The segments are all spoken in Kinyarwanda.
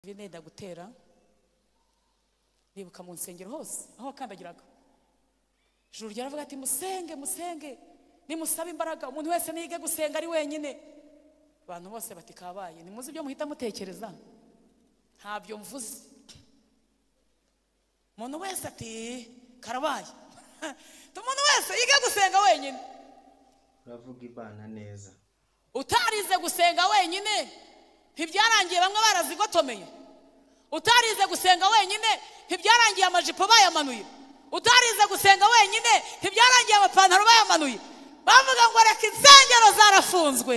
Vineda gutera nibuka mu nsengero hose aho akandagiraga ijuru ryaravuga ati musenge musenge nimusaba imbaraga umuntu wese nige gusenga ari wenyine abantu bose bati kabaye nimuzi ibyo muhita mutekereza ntabyo mvuze umuntu wese ati karabaye umuntu wese yige gusenga wenyine uravuga ibana neza utarize gusenga wenyine ntibyarangiye bamwe barazigotomeye utarize gusenga wenyine ntibyarangiye amajipo bayamanuye utarize gusenga wenyine ntibyarangiye amapantaro bayamanuye bavuga ngo reka insengero zarafunzwe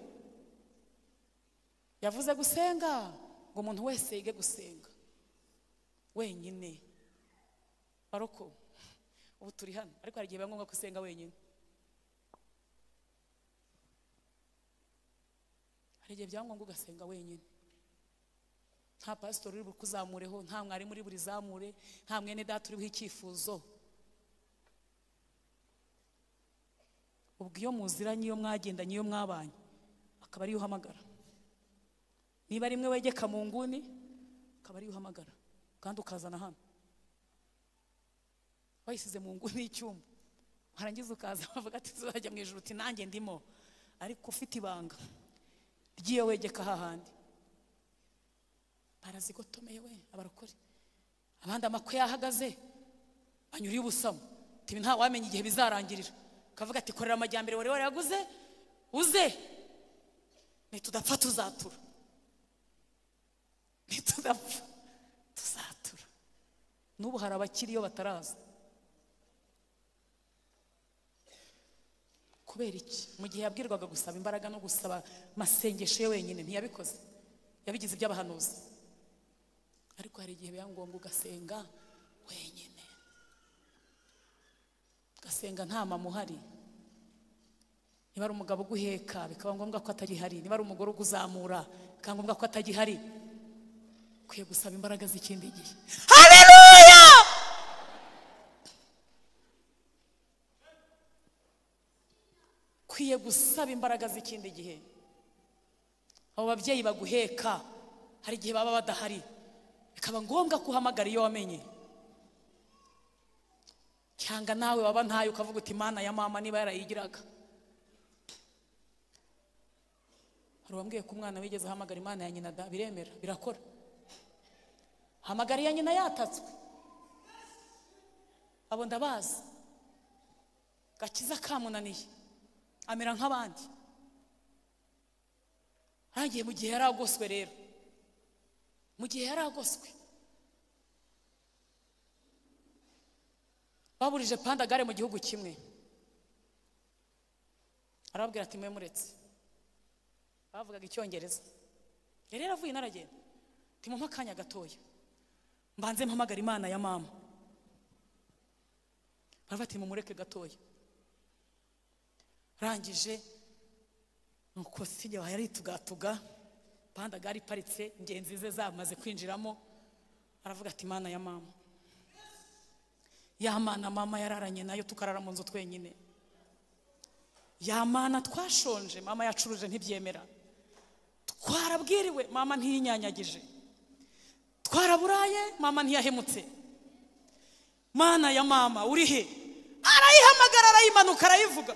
yavuze gusenga ngo umuntu wese yige gusenga wenyine baroko ubu turi hano ariko hari igihe bamwe gusenga wenyine hari igihe byangombwa ugasenga wenyine nta pastor uri bukuzamureho nta mwari muri buri zamure nta mwene data uriho icyifuzo ubwo iyo muziranye iyo mwagendanye iyo mwabanye akaba ari uhamagara niba rimwe wegeka mu nguni akaba ari uhamagara kandi ukazana hano wayisize mu nguni y'icyumba harangiza ukaza bavuga ati tuzajya mu ijuru uti nanjye ndimo ariko ufite ibanga ry'iyo wegeka hahandi barazigotomeye we abarokore abandi amakwe yahagaze banyuriye ubusamo tibi nta wamenye igihe bizarangirira kavuga ati korera amajyambere wari yaguze uze nitudapfa tuzatura nitudapfa tuzatura n'ubu hari abakiri iyo bataraza kubera iki mu gihe yabwirwaga gusaba imbaraga no gusaba masengesho ye wenyine ntiyabikoze yabigize iby'abahanuzi ariko hari igihe byangombwa ugasenga wenyine ugasenga nta mama uhari niba ari umugabo uguheka bikaba ngombwa ko atagihari niba ari umugore uguzamura bikaba ngombwa ko atagihari ukwiye gusaba imbaraga z'ikindi gihe haleluya ukwiye gusaba imbaraga z'ikindi gihe abo babyeyi baguheka hari igihe baba badahari bikaba ngombwa kuhamagara iyo wamenye cyangwa nawe waba ntayo ukavuga uti Imana ya mama niba yarayigiraga hari uwambwiye ko umwana wigeze ahamagara Imana ya nyina biremera birakora hamagara iya nyina yatatswe abo ndabazi gakiza kamunaniye amera nk'abandi hagiye mu gihe yaragoswe rero mu gihe yaragoswe baburije pandagare mu gihugu kimwe arababwira ati mwe muretse bavugaga icyongereza yari yaravuye naragenda timumpa akanya gatoya mbanze mpamagara Imana ya mama baravuga mumureke gatoya rangije nuko sijya yari tugatuga pandagare iparitse ingenzi ze zamaze kwinjiramo aravuga ati Imana ya mama ya Mana mama yararanye nayo tukarara mu nzu twenyine ya Mana twashonje mama yacuruje ntibyemera twarabwiriwe mama ntiyinyanyagije twaraburaye mama ntiyahemutse Mana ya mama uri he arayihamagara arayimanuka arayivuga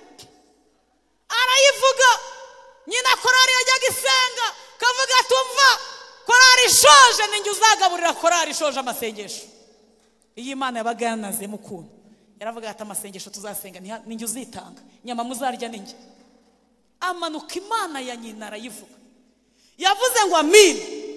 nyina korari yajyaga isenga kavuga tumva korari ishoje ninjye uzagaburira korari ishoje amasengesho iyi Imana yabaga yanaze mukuntu yaravuga ati amasengesho tuzasenga ninjye uzitanga nyama muzarya ninjye amanuka Imana ya nyina arayivuga yavuze ngo amin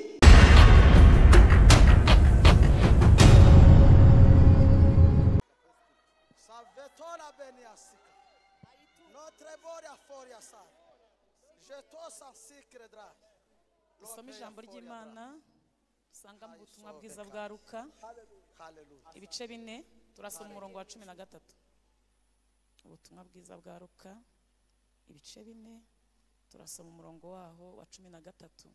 Salvetora beniasika notre boria foria sa je to sansikre dra dusome ijambo ry'Imana dusanga mu butumwa bwiza bwa Luka ibice 4 turasoma umurongo wa 13 ubutumwa bwiza bwa Luka ibice 4 turasoma umurongo waho wa 13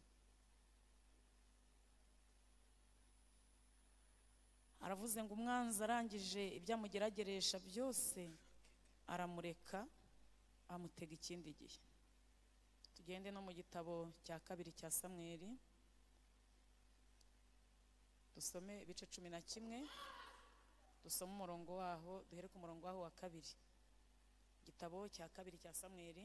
aravuze ngo umwanzi arangije ibyamugerageresha byose aramureka amutega ikindi gihe tugende no mu gitabo cya kabiri cya Samweli dusome ibice 11 dusome umurongo waho duhere ku murongo waho wa 2 igitabo cya 2 cya Samweli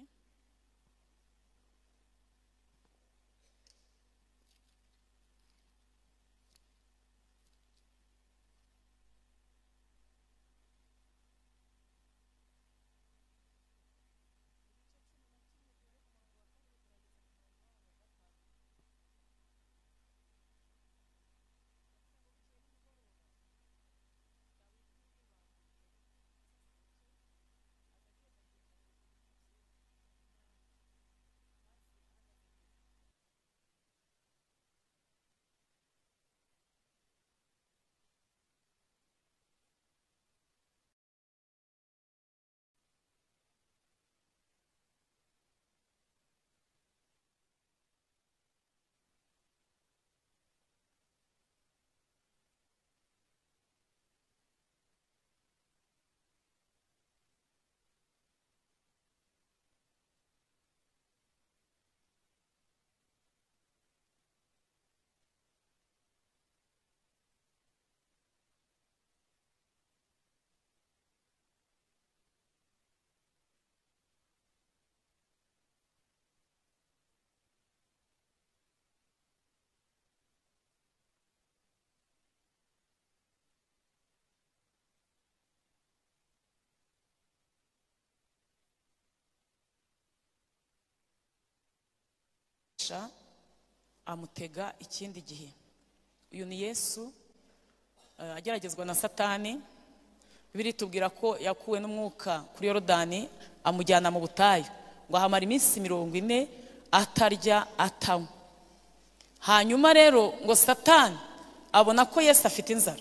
amutega ikindi gihe. Uyu ni Yesu ageragezwa na Satani. Bibiri tubwira ko yakuwe n'umwuka kuri Yorodani amujyana mu butayu ngo ahamara iminsi 40 atarya atanywa. Hanyuma rero ngo Satani abona ko Yesu afite inzara.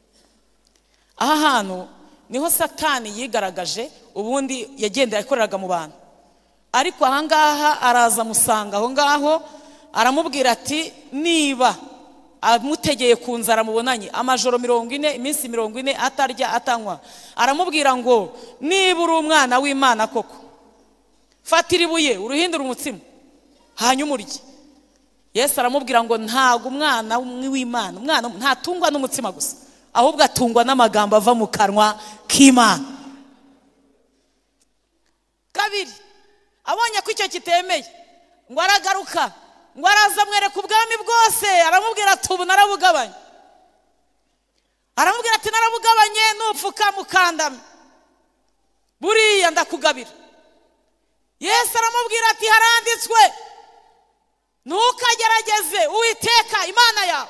Aha hantu niho Satani yigaragaje, ubundi yagendera akoreraga mu bantu. Ariko ahangaha araza musanga aho ngaho aramubwira ati niba amutegeye ku nzara mubonanye amajoro 40 iminsi 40 atarya atanywa, aramubwira ngo niba uri umwana w'Imana koko fatira ibuye uruhindura umutsima hanyuma urye. Yesu aramubwira ngo ntago umwana w'Imana, umwana ntatungwa n'umutsima gusa, ahubwo atungwa n'amagambo ava mu kanwa k'Imana. Kabiri abonye ko icyo kitemeye ngo aragaruka ngo araza mwereka ubwami bwose, aramubwira ati ubu narabugabanye. Aramubwira ati narabugabanye nupfuka mukandame buriya ndakugabira. Yesu aramubwira ati haranditswe ntukagerageze Uwiteka Imana yawe.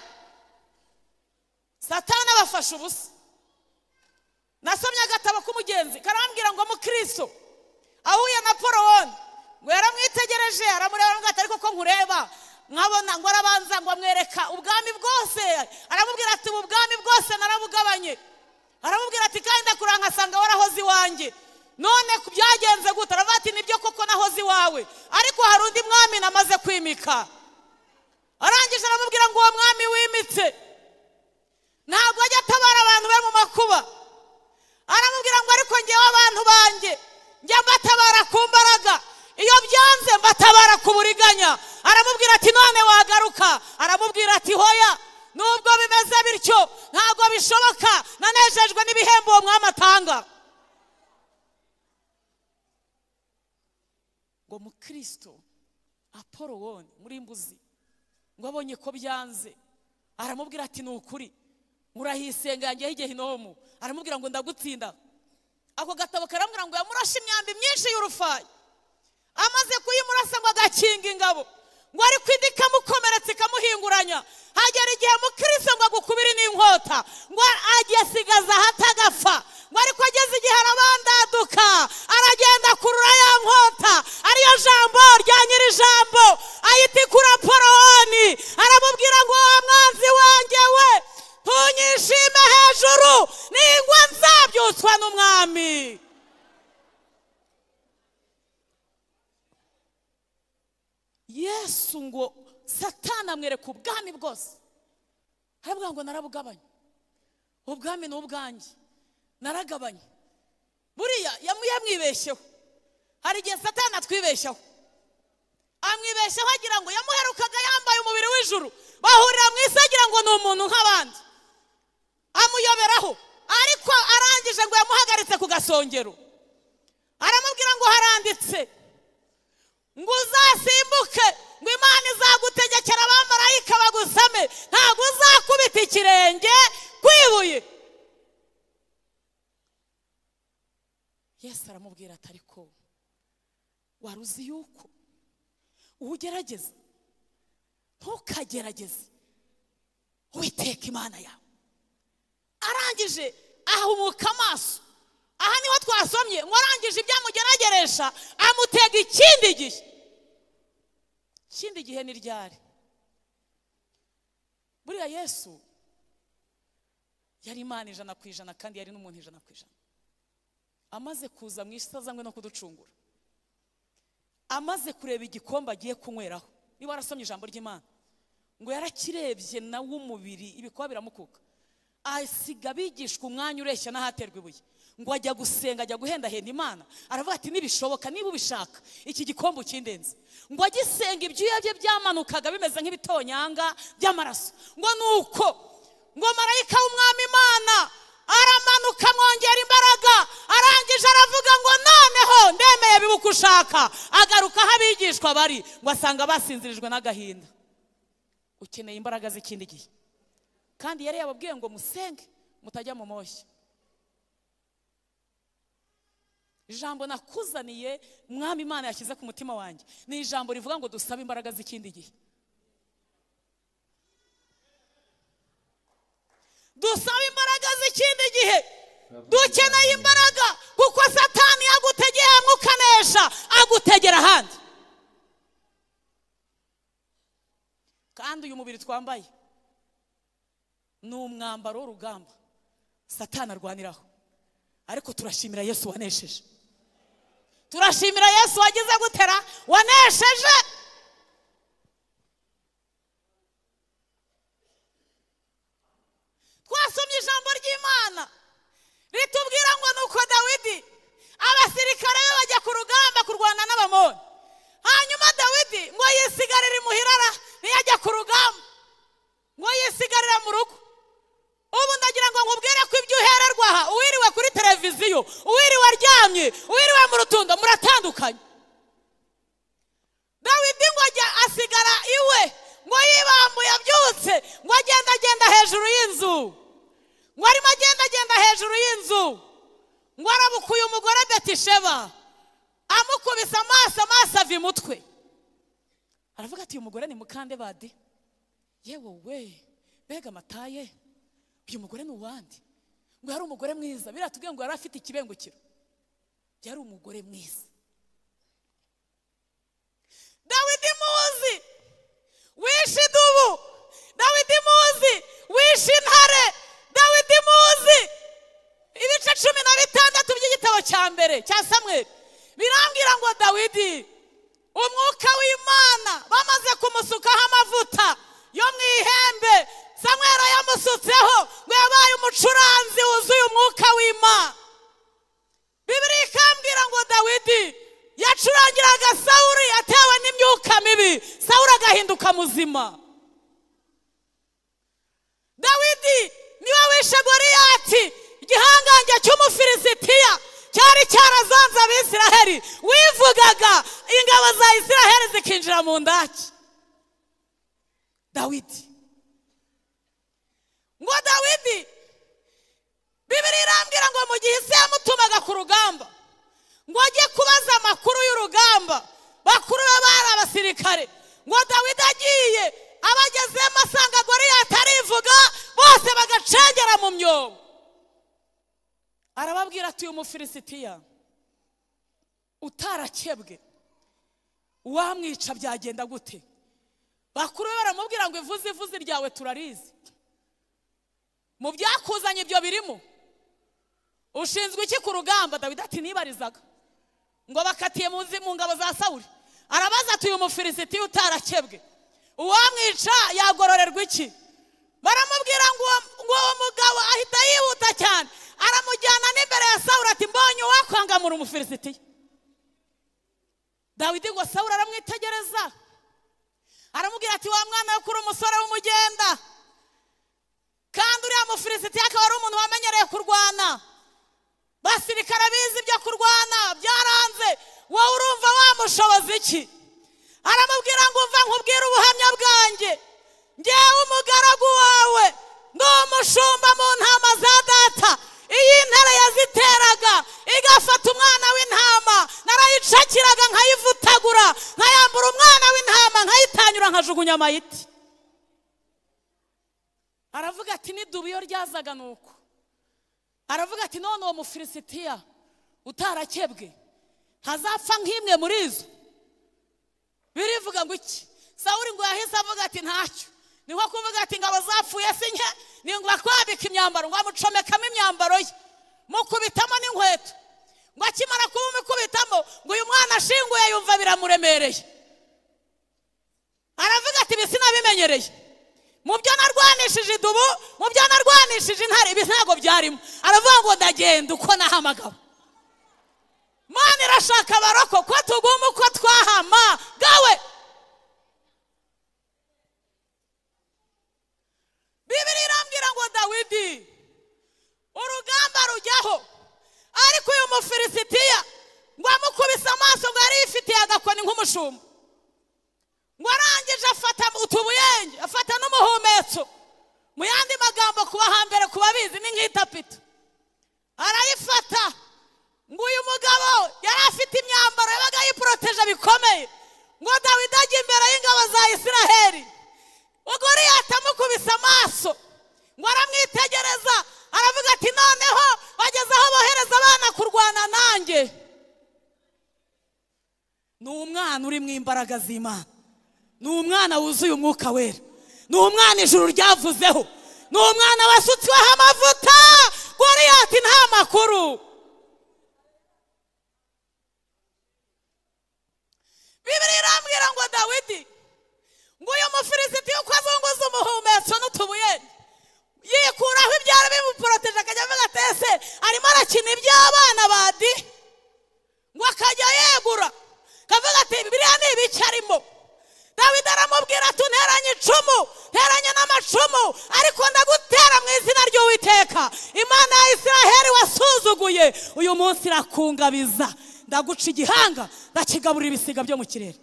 Satani abafashe ubusa. Nasomye agatabo k'umugenzi karambwira ngo mukristo ahuye na Porowoni ngo yaramwitegereje aramureba ngo atari koko nkureba nkabona ngo arabanza ngo amwereka ubwami bwose, aramubwira ati ubwami bwose narabugabanye. Aramubwira ati kandi ndakuranga sanga warahoze iwanjye, none kubyagenze gute? Aravuga ati nibyo koko nahoze iwawe, ariko hari undi mwami namaze kwimika. Arangije aramubwira ngo uwo mwami wimitse ntabwo ajya atabara abantu be mu makuba. Aramubwira ngo ariko ngewe abantu banjye njya mbatabara ku mbaraga, iyo byanze mbatabara ku buriganya. Aramubwira ati none wagaruka? Aramubwira ati hoya, nubwo bimeze bityo ntabwo bishoboka, nanejejwe n'ibihembo uwo mwami atanga. Ngo mukristo Porowoni muri mbuzi ngo abonye ko byanze aramubwira ati nukuri murahisenga yanjye h'Igehinomu. Aramubwira ngo ndagutsinda. Ako gatabo karamubwira ngo yamurashe imyambi myinshi y'urufayi, amaze kuyimurasa ngo agakinga ingabo, ngo ariko indi ikamukomeretsa ikamuhinguranya. Hagera igihe mukristo ngo agukubire n'inkota ngo agesigaza hatagapfa, ngo ariko ageze igihe arabandaduka aragenda kurura ya nkota ariyo jambo rya nyiri jambo ayitikura Porowoni. Aramubwira ngo mwanzi wanjye we ntunyishime hejuru ningwa nzabyutswa n'umwami. Yesu ngo Satani amwereka ubwami bwose, aravuga ngo narabugabanye, ubwami ni ubwanjye naragabanye. Buriya yamwibeshyeho. Hari igihe Satani atwibeshyaho, amwibeshyaho agira ngo yamuherukaga yambaye umubiri w'ijuru, bahurira mu isi agira ngo ni umuntu nk'abandi. amuyoberaho, ariko arangije ngo yamuhagaritse ku gasongero, aramubwira ngo haranditse ngo uzasimbuke, ngo Imana izagutegekera abamarayika bagusame, ntabwo uzakubita ikirenge kwibuye. Yesu aramubwira ati ariko wari uzi yuko ugerageza ntukagerageze Uwiteka Imana yawe. Arangije ahumuka amaso, aha niho twasomye ngo arangije ibyamugerageresha amutega ikindi gihe. Ikindi gihe ni ryari? Buriya Yesu yari Imana 100% kandi yari n'umuntu 100%. Amaze kuza mu isi azanywe no kuducungura, amaze kureba igikombe agiye kunyweraho, niba warasomye ijambo ry'Imana ngo yarakirebye nawe umubiri ibikuba biramukuka, asiga bigishwa umwanya ureshya n'ahaterwa ibuye, ngo ajya gusenga, ajya guhendahenda Imana, aravuga ati nibishoboka, niba ubishaka iki gikombe ukindenze. Ngo agisenga ibyuya bye byamanukaga bimeze nk'ibitonyanga by'amaraso. Ngo nuko ngo marayika w'Umwami Imana aramanuka mwongera imbaraga, arangije aravuga ngo noneho ndemeye bibuka ushaka. Agaruka aho abigishwa bari, ngo asanga basinzirijwe n'agahinda. Ukeneye imbaraga z'ikindi gihe, kandi yari yababwiye ngo musenge mutajya mu moshya. Ijambo nakuzaniye Umwami Imana yashyize ku mutima wanjye ni ijambo rivuga ngo dusabe imbaraga z'ikindi gihe. Dusaba imbaraga z'ikindi gihe, dukeneye imbaraga, kuko Satani yagutegeye amukanesha, agutegera ahandi. Kandi uyu mubiri twambaye ni umwambaro w'urugamba Satani arwaniraho, ariko turashimira Yesu wanesheje. Turashimira Yesu wagize gutera, wanesheje. Twasomye ijambo ry'Imana ritubwira ngo nuko Dawidi abasirikare be bajya ku rugamba kurwana n'Abamoni, hanyuma Dawidi ngo yisigarire imuhirara, ntiyajya ku rugamba, ngo yisigarira mu rugo. Ubu ndagira ngo nkubwire ko ibyo uhererwa aha, uwiriwe kuri televiziyo, uwiriwe aryamye, uwiriwe mu rutundo, muratandukanye. Dawidi ngo ajya asigara iwe, ngo yibambuye abyutse, ngo agenda hejuru y'inzu, ngo arimo agenda hejuru y'inzu, ngo arabukuye umugore Betisheba, amukubise amaso ava imutwe. Aravuga ati uyu mugore ni mukande badi, yewe we bega mataye, uyu mugore ni uwandi. Ngo yari umugore mwiza, biratubwiye ngo yari afite ikibengukiro, yari umugore mwiza. Dawidi muzi wishe idubu, Dawidi muzi wishe intare, Dawidi muzi ibice 16 by'igitabo cya mbere cya Samweli birambwira ngo Dawidi umwuka w'Imana bamaze kumusukaho amavuta yo mu ihembe, Samweli yamusutseho ngo yabaye umucuranzi wuzuye umwuka w'Imana. Bibiliya ikambwira ngo Dawidi yacurangiraga Sawuli atewe n'imyuka mibi, Sawuli agahinduka muzima. Dawidi niwe wishe Goliyati, igihangange cy'Umufilisitiya cyari cyarazonze Abisiraheli, wivugaga ingabo za Isiraheli zikinjira mu ndaki. Dawidi ngo Dawidi, Bibiliya irambwira ngo mu gihe se yamutumaga ku rugamba ngo ajye kubaza amakuru y'urugamba, bakuru be bari abasirikare, ngo Dawidi agiye abagezemo asanga Goliyati arivuga, bose bagacengera mu myobo. Arababwira ati uyu Mufilisitiya utarakebwe wamwica byagenda gute? Bakuru be baramubwira ngo ivuzi ryawe turarizi, mu byakuzanye ibyo birimo, ushinzwe iki ku rugamba? Dawidi ati nibarizaga. Ngo bakatiye mu ngabo za Sawuli, arabaza ati uyu Mufilisitiya utarakebwe uwamwica yagororerwa iki? Baramubwira ngo uwo mugabo ahita yihuta cyane, aramujyana n'imbere ya Sawuli ati mbonye wakwangamura Umufilisitiya. Dawidi ngo Sawuli aramwitegereza, aramubwira ati wa mwana wo kuri umusore w'umugenda, kandi uriya mufilisitiya akaba ari umuntu wamenyereye kurwana, basirikare bizi ibyo kurwana byaranze, wowe urumva wamushoboza iki? Aramubwira ngo umva nkubwire ubuhamya bwanjye, ngewe umugaragu wawe ndi umushumba mu ntama za data. Iyi ntare yaziteraga igafata umwana w'intama, narayicakiraga nkayivutagura, nkayambura umwana w'intama nkayitanyura nkajugunya amayiti. Aravuga ati n'idubu iyo ryazaga nuko. Aravuga ati none uwo mufilisitiya utarakebwe ntazapfa nk'imwe muri izo. Birivuga ngo iki? Sawuli ngo yahise avuga ati ntacyo. Ni nko kuvuga ati ngabo zapfuye sinke, ni ngo akwambika imyambaro, ngo amucomekamo imyambaro ye, mukubitamo n'inkweto. Ngo akimara kumukubitamo ngo uyu mwana ashinguye yumva biramuremereye. Aravuga ati bisi nabimenyereye. Mu byo narwanishije idubu, mu byo narwanishije intare, ibi ntago byarimo. Aravuga ngo ndagenda uko nahamagawe. Mana irashaka abaroko ko tuguma uko twahamagawe. Bibiliya irambwira ngo Dawidi urugamba rujyaho, ariko uyu mufilisitiya ngo amukubise amaso ngo yari yifitiye agakoni nk'umushumba, ngo arangije afata utubuyenge, afata n'umuhumetso. Mu yandi magambo kuba hambere kuba bizi ni nk'itapito, arayifata. Ngo uyu mugabo yari afite imyambaro yabaga yiporoteje bikomeye, ngo Dawidi ajya imbere y'ingabo za Isiraheli. Goliyati amukubise amaso ngo aramwitegereza, aravuga ati noneho bageze aho bohereza abana kurwana nanjye. Ni umwana uri mu imbaraga z'Imana, ni umwana wuzuye umwuka wera, ni umwana ijuru ryavuzeho, ni umwana wasutsweho amavuta. Goliyati nta makuru. Bibiliya irambwira ngo Dawidi ngo uyu mufilisitiya uko azunguza umuhumetso n'utubuyenge yikuraho ibyara bimuporoteje, akajya avuga ati ese arimo arakina iby'abana badi, ngo akajya yegura akavuga ati Bibiliya ni ibiki arimo. Dawidi aramubwira ati nteranye icumu, nteranye n'amacumu, ariko ndagutera mu izina ry'Uwiteka Imana ya Isiraheli wasuzuguye, uyu munsi irakungabiza, ndaguca igihanga ndakigaburira ibisiga byo mu kirere.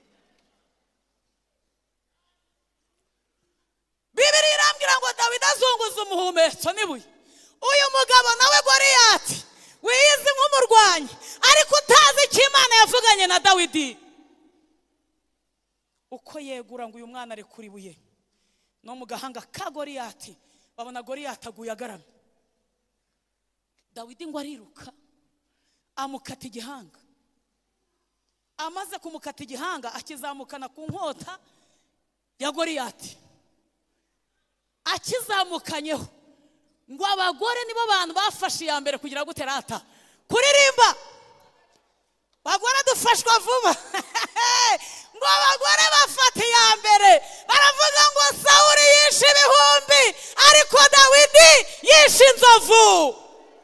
Bibiliya irambwira ngo Dawidi azunguza umuhumetso n'ibuye. Uyu mugabo nawe Goliyati wiyizi nk'umurwanyi, ariko utazi icyo Imana yavuganye na Dawidi. Uko yegura ngo uyu mwana ari kuri buye no mu gahanga ka Goliyati, babona Goliyati aguye agaramye. Dawidi ngo ariruka amukata igihanga. Amaze kumukata igihanga akizamukana ku nkota ya Goliyati. Akizamukanyeho ngo abagore nibo bantu bafashe iya mbere kugira guterata kuririmba. Bagore dufashwa vuba. Ngo abagore bafata iya mbere baravuga ngo Sawuli yishe ibihumbi, ariko Dawidi yishe inzovu.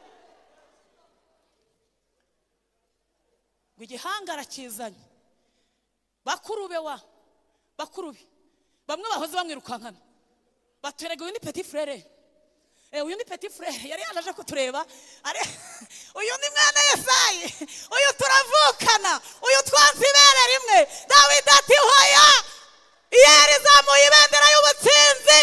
Ngo igihanga arakizanye. Bakurube bamwe bahoze bamwirukankana baturega uyu ni petit frere. Uyu ni petit frere yari yaje kutureba. Uyu ni mwana Yesayi, uyu turavukana, uyu twansibere rimwe. Dawidi ati hoya, yari zamuye ibendera y'ubutsinzi.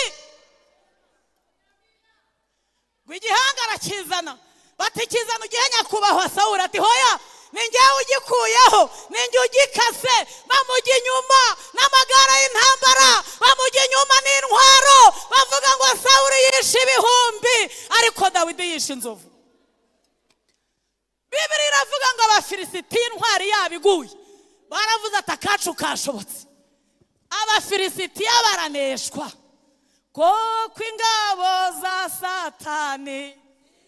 Ngo igihanga arakizana, batikizana ugihe nyakubahwa Sawuli. Ati hoya, ninjye ugikuyeho, ninjye ugikase. Bamujya inyuma n'amagara y'intambara, bamujya inyuma n'intwaro, bavuga ngo Sawuli yishe ibihumbi, ariko Dawidi yishe inzovu. Bibiliya iravuga ngo abafilisitiya intwari yabo iguye, baravuze ati akacu kashobotse. Abafilisitiya baraneshwa kuko ingabo za Satani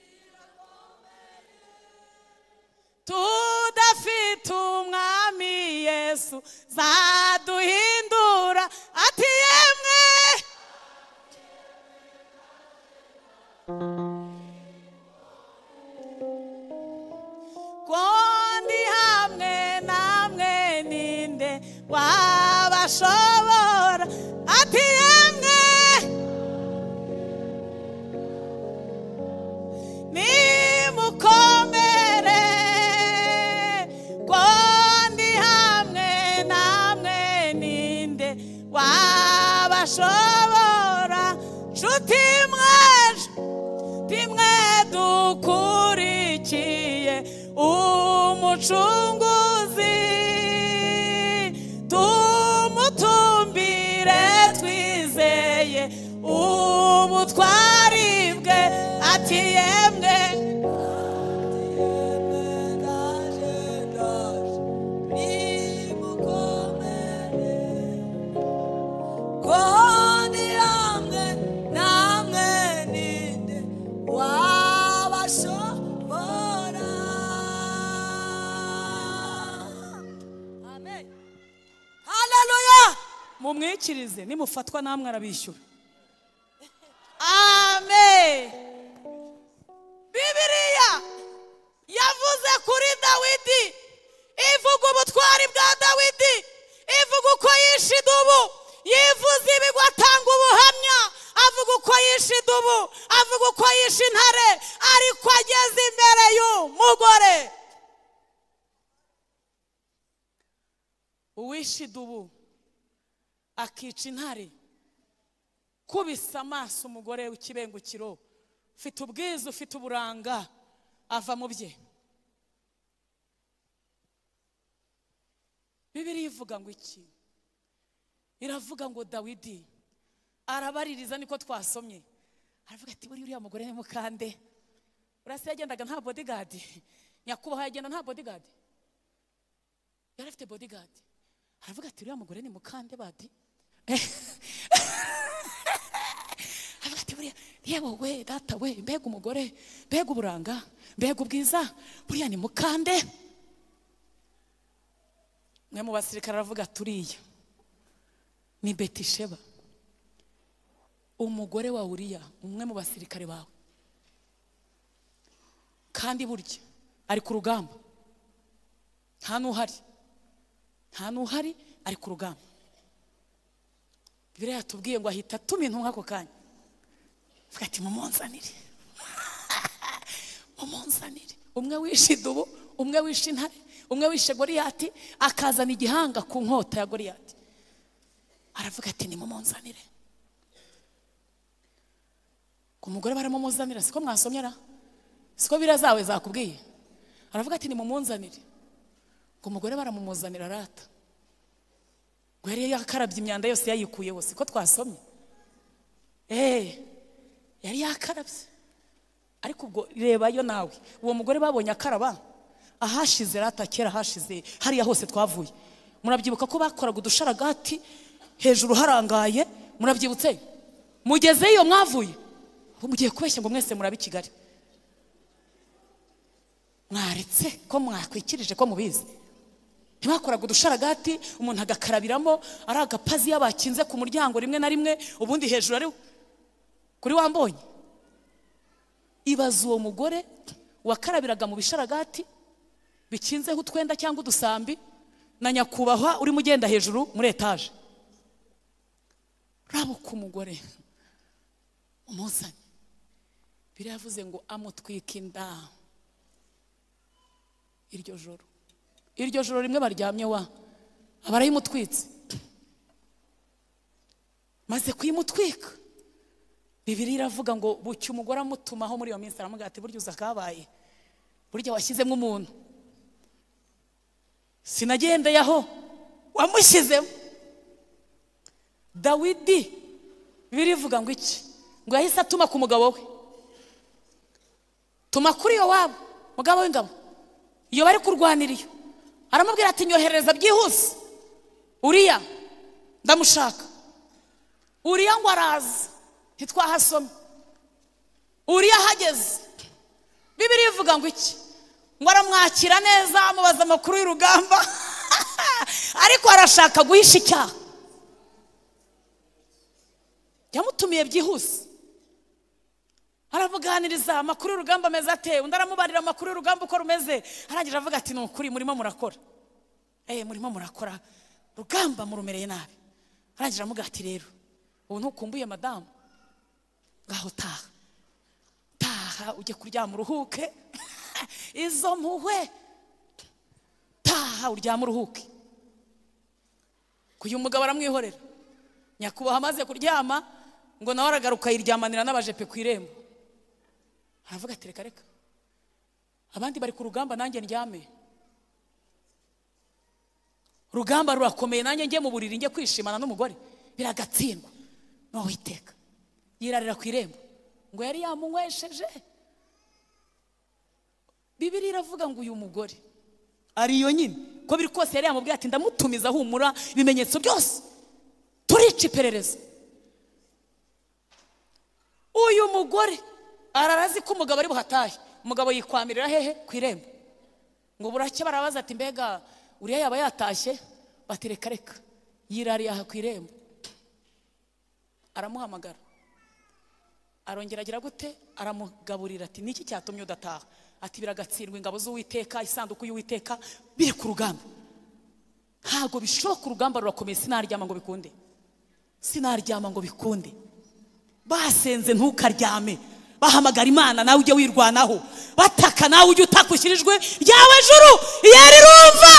tudafite umwami Yesu zaduhindura. Ati yemwe kondi hamwe namwe ninde wabashobora. Ati yemwe nshuti mwaje timwe dukurikiye umucunguzi tumutumbire twizeye ubutwari bwe ati yemwe mumwikirize nimufatwa namwe arabishyura. Amen. Bibiliya yavuze kuri Dawidi, ivuga ubutwari bwa Dawidi, ivuga uko yishe idubu, yivuze ibigwi atanga ubuhamya, avuga uko yishe idubu, avuga uko yishe intare, ariko ageze imbere y'umugore. Uwishe idubu akica intare, kubisa amaso umugore w'ikibengukiro, ufite ubwiza, ufite uburanga, ava mu bye. Bibiliya ivuga ngo iki? Iravuga ngo Dawidi arabaririza, niko twasomye, aravuga ati buri uriya mugore ni mukande. Urase yagendaga nta bodyguard, nyakubahwa yagenda nta bodyguard, yari afite bodyguard. Aravuga ati uriya mugore ni mukande badi. Aravuga ati buriya yewe we data we, mbega umugore, mbega uburanga, mbega ubwiza, buriya ni mukande. Mwe mu basirikare aravuga turiya ni Betisheba, umugore wa Uriya, umwe mu basirikare bawe, kandi burya ari ku rugamba, nta nuhari ari ku rugamba. Bibiliya yatubwiye ngo ahita atuma intumwa ako kanya, avuga ati mumunzanire. Mumunzanire umwe wishe idubu, umwe wishe intare, umwe wishe Goliyati, akazana igihanga ku nkota ya Goliyati. Aravuga ati nimumunzanire. Ku mugore baramumuzanira, siko mwasomyera, siko birazawe zakubwiye. Aravuga ati nimumunzanire. Ku mugore baramumuzanira arata, ngo yari yakarabye imyanda yose yayikuyeho, siko twasomye. Yari yakarabye, ariko ubwo rebayo nawe, uwo mugore babonye akaraba ahashize rata, kera hashize hariya hose twavuye. Murabyibuka ko bakoraga udusharagati hejuru harangaye, murabyibutse? Mugezeyo mwavuye, mugiye kubeshya ngo mwese murabe Kigali. Mwaretse ko mwakwikirije ko mubizi. Ntibakoraga udusharagati umuntu agakarabiramo, ari agapazi yabakinze ku muryango rimwe na rimwe, ubundi hejuru ari kuri wambonye. Ibaza uwo mugore wakarabiraga mu bisharagati bikinzeho utwenda cyangwa udusambi, na nyakubahwa uri mugenda hejuru muri etaje. Rabuka umugore umuzanye, biravuze ngo amutwika inda. Iryo joro rimwe baryamye wa abarayimutwitse, maze kuyimutwika, Bibiliya iravuga ngo bucya umugore amutumaho muri iyo minsi, aramubwira ati burya uza kabaye, burya washyizemo umuntu, sinagendeye aho wamushyizemo. Dawidi Bibiliya ivuga ngo iki? Ngo yahise atuma ku mugabo we, tuma kuri Yowabu mugabo w'ingabo, iyo bari kurwanira iyo, aramubwira ati nyohereza byihuse Uriya, ndamushaka. Uriya ngo araza, ntitwahasomye. Uriya hageze, Bibiliya ivuga ngo iki? Ngo aramwakira neza, amubaza amakuru y'urugamba, ariko arashaka guhisha icyaha. Yamutumiye byihuse, aravuganiriza amakuru y'urugamba ameze ate, undi aramubarira amakuru y'urugamba uko rumeze. Arangira avuga ati ni ukuri murimo murakora, murimo murakora, rugamba murumereye nabi. Arangira amuga ati rero ubu ntukumbuye madamu, ngaho taha ujye kuryama uruhuke. Izo mpuhwe, taha uryama uruhuke. Kuyu mugabo aramwihorera. Nyakubahwa amaze kuryama, ngo nawe aragaruka yiryamanira n'abajepe ku irembo. Aravuga ati reka reka, abandi bari ku rugamba nanjye ndyame. Rugamba rurakomeye nanjye njye mu buriri njye kwishimana n'umugore biragatsindwa. No Uwiteka yirarira ku irembo ngo yari yamunywesheje. Bibiliya iravuga ngo uyu mugore ari yo nyine ko biri kose yari yamubwiye ati ndamutumiza humura ibimenyetso byose turica iperereza. Uyu mugore ararazi ko umugabo ari buhatahe. Umugabo yikwamirira hehe ku irembo. Ngo burake barabaza ati mbega uriya yaba yatashye? Batereka reka yirariye aha ku irembo. Aramuhamagara, arongera agira gute, aramugaburira ati niki cyatumye udataha? Ati biragatsindwa ingabo z'Uwiteka, isanduku y'Uwiteka biri ku rugamba. Ntago bishoka, urugamba rurakomeye, sinaryama ngo bikunde, sinaryama ngo bikunde. Basenze ntukaryame, bahamagara Imana nawe ujye wirwanaho, bataka nawe ujye utakushirijwe ryawe juru yari rumva.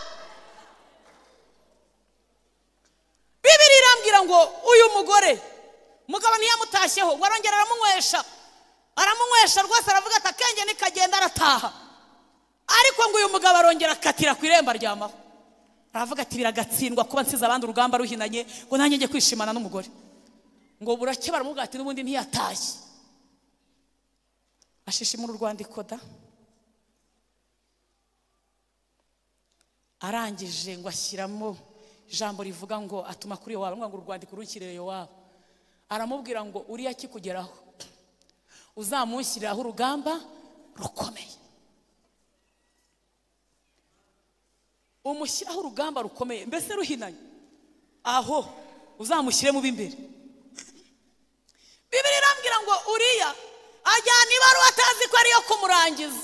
Bibiliya irambwira ngo uyu mugore mugabo ntiyamutashyeho, ngo arongera aramunywesha rwose, aravuga ati akenge nikagenda arataha. Ariko ngo uyu mugabo arongera akatira ku irembo aryamaho. Aravuga ati biragatsindwa kuba nsize abandi urugamba ruhinanye ngo nanjye njye kwishimana n'umugore. Ngo burake baramubwira ati n'ubundi ntiyatashye. Ashishimura urwandiko da, arangije ngo ashyiramo ijambo rivuga ngo atuma kuri Yowabu, ngo urwandiko runshyirire Yowabu. Aramubwira ngo uriya kikugeraho uzamushyiriraho urugamba rukomeye. Umushyiraho urugamba rukomeye mbese ruhinanye, aho uzamushyire mu b'imbere. Bibiliya irambwira ngo uriya ajyana ibaruwa atazi ko ariyo kumurangiza.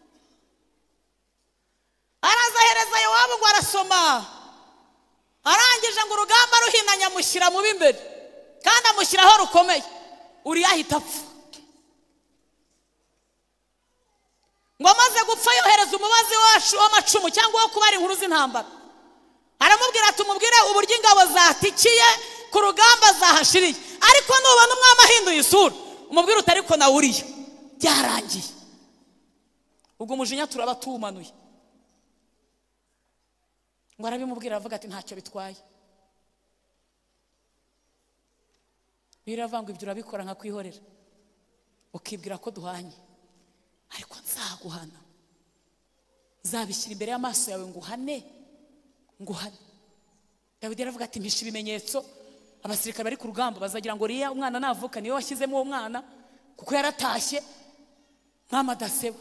Arazahereza Yowabu ngo arasoma, arangije ngo urugamba ruhinanye amushyira mu b'imbere kandi amushyiraho rukomeye. Uriya ahita apfa. Ngo amaze gupfa yohereza umubazi wacu w'amacumu cyangwa wo kubara inkuru z'intambara. Aramubwira ati umubwire uburyo ingabo zatikiye ku rugamba zahashiriye, ariko nubona umwami ahinduye isura umubwire utari ko na uriya byarangiye. Ubwo umujinya turaba tuwumanuye. Ngo arabimubwira, avuga ati ntacyo bitwaye. Biravanga ibyo urabikora nka kwihorera ukibwira ko duhanye, ariko nzaguhana, zabishyira imbere y'amaso yawe nguhane. Dawidi aravuga ati mpisha ibimenyetso, abasirikare bari ku rugamba bazagira ngo riya umwana navuka niwe washyizemo uwo mwana kuko yaratashye nk'amadaseba.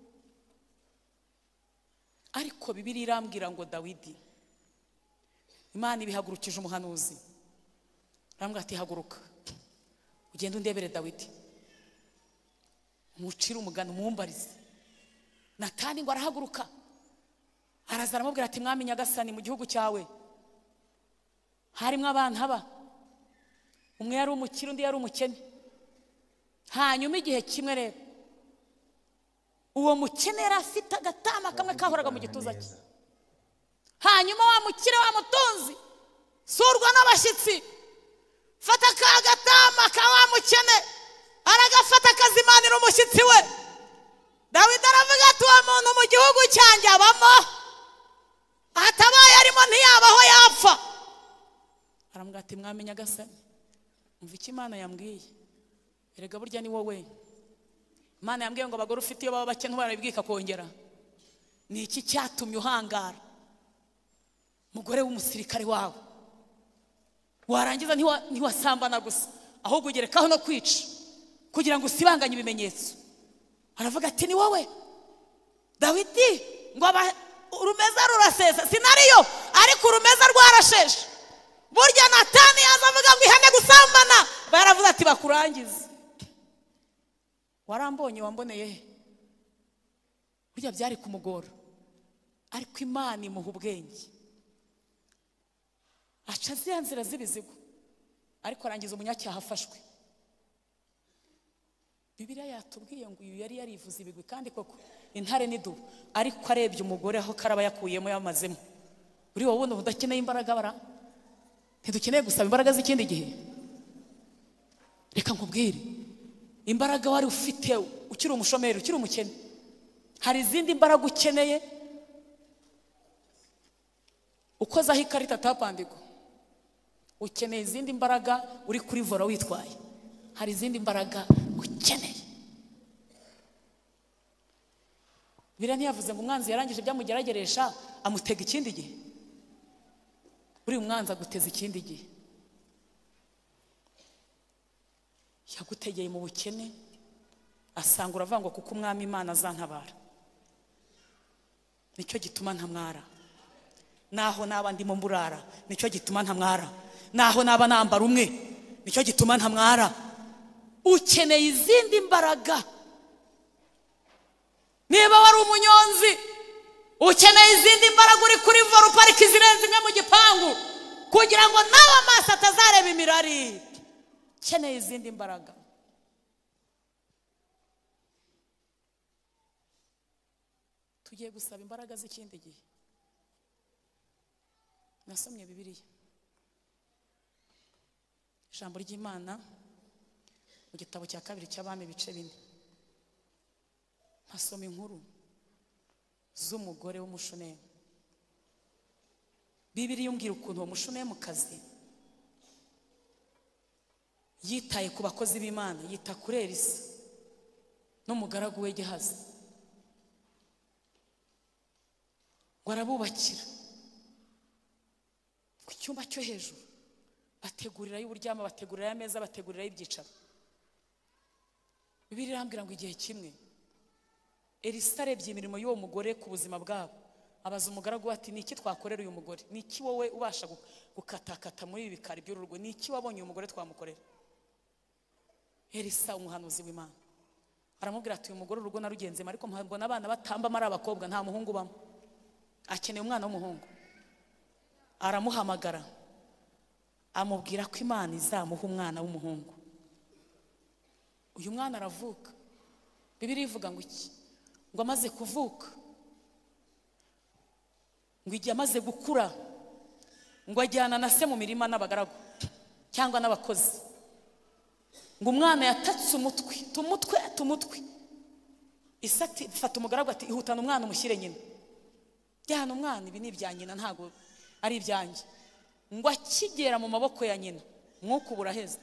Ariko Bibiliya irambwira ngo Dawidi, Imana ibihagurukije umuhanuzi, arambwira ati haguruka ugende undebere Dawidi, umucire umugani umumbarize. Natani ngo arahaguruka, araza aramubwira ati mwami nyagasani, mu gihugu cyawe harimo abantu haba, umwe yari umukire undi yari umukene. Hanyuma igihe kimwe rero uwo mukene yari afite agatama kamwe kahoraga mu gituza cye. Hanyuma wa mukire wa mutunzi surwa n'abashyitsi, fata ka gatama ka wa mukene aragafata akazimanira umushyitsi we. Dawidi aravuga ati uwo muntu mu gihugu cyanjye abamo, atabaye arimo ntiyabaho yapfa. Aramubwira ati mwami nyagasani, umva icyo Imana yambwiye. Erega burya ni wowe. Imana yambwiye ngo abagore ufite iyo baba bake ntubarabibwika kongera. Ni iki cyatumye uhangara mugore w'umusirikare wawe? Warangiza ntiwasambana gusa, ahubwo ugerekaho no kwica kugira ngo usibanganye ibimenyetso. Aravuga ati ni wowe Dawidi, ngo urumeza rurasesa. Sinariyo, ariko urumeza rwarasheshe. Burya Natani yaza avuga ngo ihane gusambana, baravuze ati bakurangize. Warambonye wamboneye he? Burya byari kumugora, ariko Imana imuha ubwenge, aca ziya nzira z'ibizigo, ariko arangiza umunyacyaha afashwe. Bibiliya yatubwiye ngo uyu yari yarivuze ibigwi, kandi koko intare n'idubu, ariko arebye umugore aho karaba yakuyemo yamazemo. Uri wowe ubundi udakeneye imbaraga bara? Ntidukeneye gusaba imbaraga z'ikindi gihe? reka nkubwire imbaraga wari ufite ukiri umushomeri ukiri umukene hari izindi mbaraga ukeneye ukozaho ikarita tapandigo ukeneye izindi mbaraga uri kuri vora witwaye hari izindi mbaraga ukeneye Bibiliya ntiyavuze ngo umwanzi yarangije byamugerageresha amutega ikindi gihe uri umwanzi aguteza ikindi gihe yagutegeye mu bukene asanga uravangwa kuko umwami Imana azantabara nicyo gituma ntamwara naho naba ndimo mburara nicyo gituma ntamwara naho naba nambara umwe nicyo gituma ntamwara ukeneye izindi mbaraga niba wari umunyonzi ukeneye izindi mbaraga uri kuri vora uparika izirenze imwe mu gipangu kugira ngo nawe amaso atazareba imirari ukeneye izindi mbaraga tugiye gusaba imbaraga z'ikindi gihe nasomye Bibiliya ijambo ry'Imana mu gitabo cya 2 cy'Abami ibice 4 nkasoma inkuru z'umugore w'umushunemu Bibiliya yumbwira ukuntu uwo mushunemu kazi yitaye ku bakozi b'Imana yita kuri Elisa n'umugaragu we Gehazi ngo arabubakira ku cyumba cyo hejuru bategurira y'uburyama bategurira ameza bategurira y'ibyicaro Bibiliya irambwira ngo igihe kimwe Elisa arebye imirimo y'uwo mugore ku buzima bwabo abaza umugaragu ati niki twakorera uyu mugore niki wowe ubasha gukatakata muri ibi bikari by'urugo niki wabonye uyu mugore twamukorera Elisa umuhanuzi w'Imana aramubwira ati uyu mugore urugo narugenzemo ariko mbona abana batamba ari abakobwa nta muhungu bamo akeneye umwana w'umuhungu aramuhamagara amubwira ko Imana izamuha umwana w'umuhungu uyu mwana aravuka Bibiliya ivuga ngo iki ngo amaze kuvuka ngo igihe amaze gukura ngo ajyana na se mu mirima n'abagaragu cyangwa n'abakozi ngo umwana yatatse umutwe isati fata umugaragu ati ihutana umwana umushyire nyina jyana umwana ibi ni ibya nyina ntago ari ibyanjye ngo akigera mu maboko ya nyina mwuko buraheza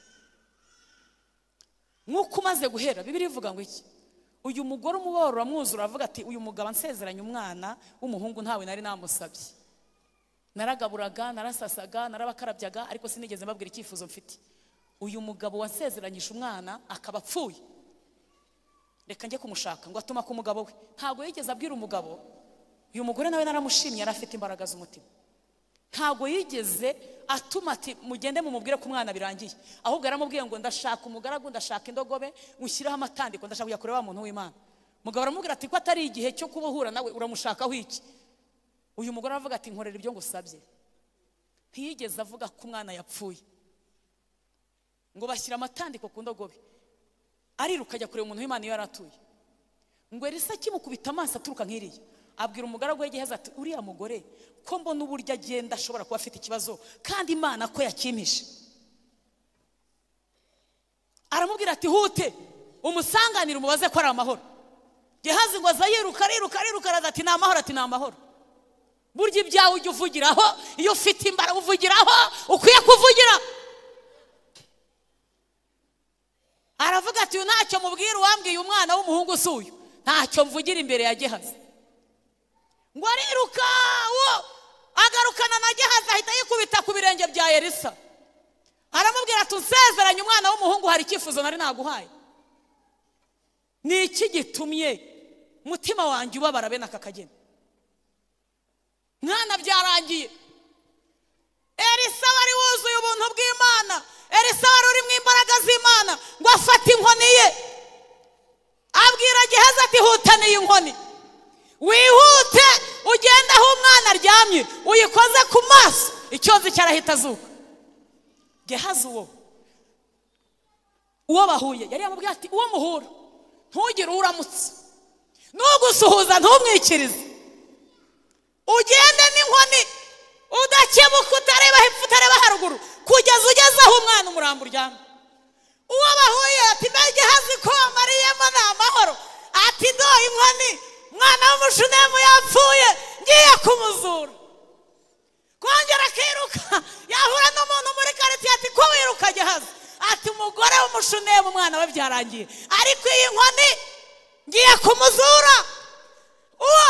mwuko umaze guhera Bibiliya ivuga ngo iki uyu mugore umuboro uramwuzura avuga ati uyu mugabo ansezeranye umwana w'umuhungu ntawe nari namusabye naragaburaga narasasaga narabakarabyaga ariko sinigeze mbabwira icyifuzo mfite uyu mugabo wansezeranyije umwana akaba apfuye reka njye kumushaka ngo atuma ku mugabo we ntago yigeze abwira umugabo uyu mugore nawe naramushimye yarafite imbaraga z'umutima ntago yigeze atuma ati mugende mumubwire ko umwana birangiye ahubwo yaramubwiye ngo ndashaka umugaragu ndashaka indogobe mushyiraho amatandiko ndashaka kujya kureba umuntu w'Imana mugabo aramubwira ati ko atari igihe cyo kubuhura nawe uramushakaho iki uyu mugore aravuga ati nkorera ibyo ngusabye ntiyigeze avuga ko umwana yapfuye ngo bashyira amatandiko ku ndogobe ariruka ajya kureba umuntu w'Imana iyo yaratuye ngo Elisa kimukubita amaso aturuka nk'iriya abwira umugaragu we Gehazi ati uriya mugore ko mbona uburyo agenda ashobora kuba afite ikibazo kandi Imana ko yakimpishe aramubwira ati hute umusanganira umubaze ko ari amahoro Gehazi ngo aza yiruka araza ati ni amahoro ati ni amahoro burya ibyawe ujya uvugiraho iyo ufite imbaraga uvugiraho ukwiye kuvugira aravuga ati ntacyo mubwira uwambwiye umwana w'umuhungu usuyu ntacyo mvugira imbere ya Gehazi ngo ariruka agarukana na Gehazi ahita yikubita ku birenge bya Elisa aramubwira ati unsezeranye umwana w'umuhungu hari icyifuzo nari naguhaye ni iki gitumye mutima wanjye ubabara bene aka kageni mwana byarangiye Elisa wari wuzuye ubuntu bw'Imana Elisa wari uri mu imbaraga z'Imana ngo afate inkoni ye abwira Gehazi ati hutane iyi nkoni wihute ugenda aho umwana aryamye uyikoze ku maso icyozi cyarahita azuka Gehazi uwo bahuye yari yamubwiye ati uwo muhura ntugire uramutse nugusuhuza ntumwikirize ugende n'inkoni udakebuka utareba hepfo utareba haruguru kugeza ugeze aho umwana umurambo uryamye uwo bahuye ati mbega hazi ko mariyemo ni amahoro, ati do inkoni mwana w'umushunemu yapfuye ngiye kumuzura. Kongera akiruka yahura n'umuntu muri karitsiye ati ko wiruka Gehazi, ati umugore w'umushunemu umwana we byarangiye, ariko iyi nkoni ngiye kumuzura. uwo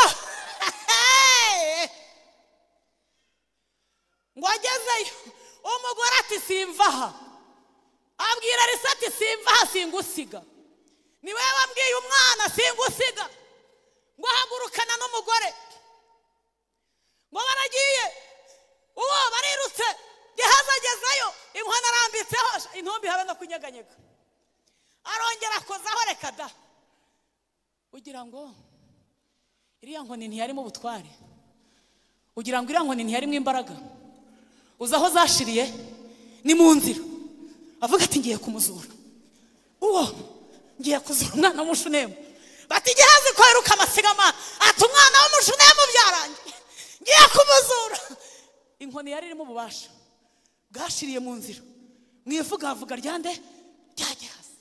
ngo agezeyo umugore ati simvaha, abwira Elisa ati simvaha singusiga, ni wewe wambwiye umwana singusiga, ngo hagurukana n'umugore, ngo baragiye, uwo barirutse. Gehazi agezeyo inkoni arambitseho, intumbi habe no kunyeganyega, arongera akozaho, reka da, ugira ngo iriya nkoni ntiyarimo ubutware, ugira ngo iriya nkoni ntiyarimo imbaraga. Uzi aho zashiriye? Ni mu nzira. Avuga ati ngiye kumuzura, uwo ngiye kuzura umwana w'umushunemu. Bati Gehazi ko yiruka amasigama, ati umwana w'umushunemu byarangiye ngiye kumuzura. Inkoni yari irimo ububasha bwashiriye mu nzira, mwivugavuga ryande rya Gehazi.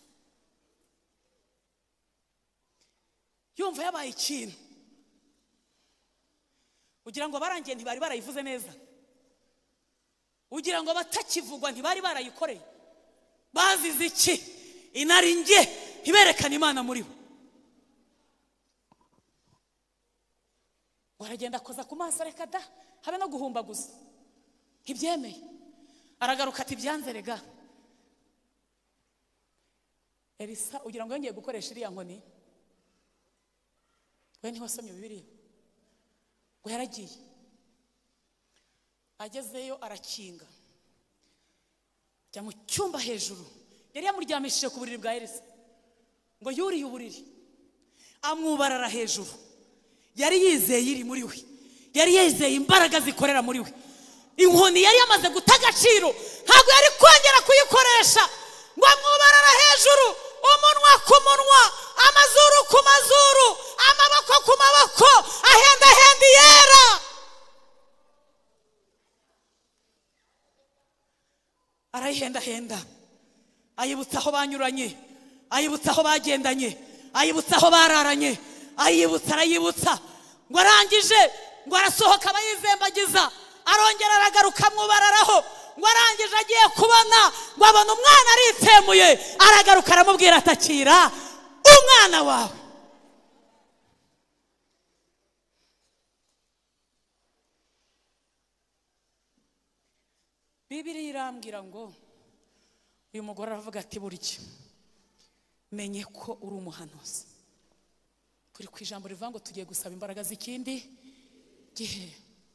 Yumva yabaye ikintu, ugira ngo barangiye ntibari barayivuze neza, ugira ngo batakivugwa ntibari barayikoreye. Bazize iki? Inaringe ntiberekane Imana muri bo. Waragenda akoza ku maso, reka da, habe no guhumbaguza, ntibyemeye. Aragaruka ati byanze rega. Elisa ugira ngo yongeye gukoresha iriya nkoni, we ntiwasomye Bibiliya? Ngo yaragiye, agezeyo arakinga, ajya mu cyumba hejuru, yari yamuryamishije ku buriri bwa Elisa, ngo yuriye uburiri amwubarara hejuru. Yari yizeye iri muri we, yari yizeye imbaraga zikorera muri we. Inkoni yari yamaze guta agaciro, ntabwo yari kongera kuyikoresha. Ngo amwubarara hejuru, umunwa ku munwa, amazuru ku mazuru, amaboko ku maboko, ahenda hendi yera. Arayihenda henda, ayibutsa aho banyuranye, ayibutsa aho bagendanye, ayibutsa aho bararanye, ayibutsa arayibutsa. Ngo arangije ngo arasohoka abayizembagiza, arongera aragaruka amwubararaho. Ngo arangije agiye kubona ngo abona umwana aritsemuye, aragaruka aramubwira atakira umwana wawe. Bibiliya irambwira ngo uyu mugore aravuga ati burya menye ko uri umuhanuzi. Turi ku ijambo rivuga ngo tugiye gusaba imbaraga z'ikindi gihe.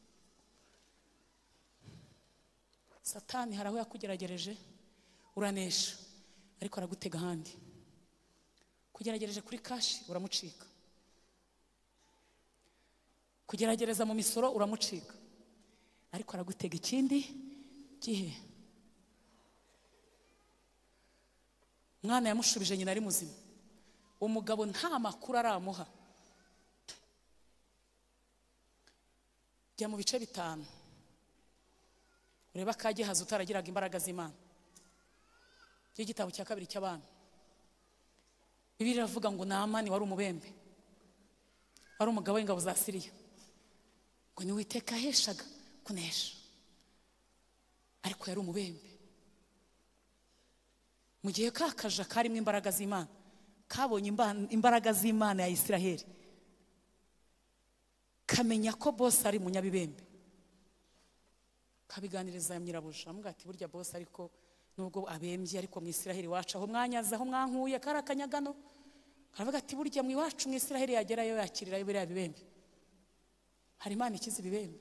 Satani haraho yakugeragereje uranesha, ariko aragutega ahandi. Kugeragereje kuri kashi uramucika, kugeragereza mu misoro uramucika, ariko aragutega ikindi gihe. Mwana yamushubije nyina ari muzima, umugabo nta makuru aramuha. Jya mu bice 5 ureba ka Gehazi utaragiraga imbaraga z'Imana. Igitabo cya 2 cy'Abana, Bibiliya iravuga ngo Naamani wari umubembe, wari umugabo w'ingabo za Siriya, ngo ni Uwiteka aheshaga kunesha, ariko yari umubembe. Mu gihe kakaja karimo imbaraga z'Imana, kabonye imbaraga z'Imana ya Isiraheli, kamenya ko boss ari munyabibembe, kabiganiriza nyirabuja, amuga ati burya boss ariko nubwo abembye, ariko mu Isiraheli wacu aho mwanyaza aho mwankuye karakanyagano. Aravuga ati burya mu iwacu mu Isiraheli yagerayo yakirirayo biriya bibembe, hari Imana ikiza ibibembe.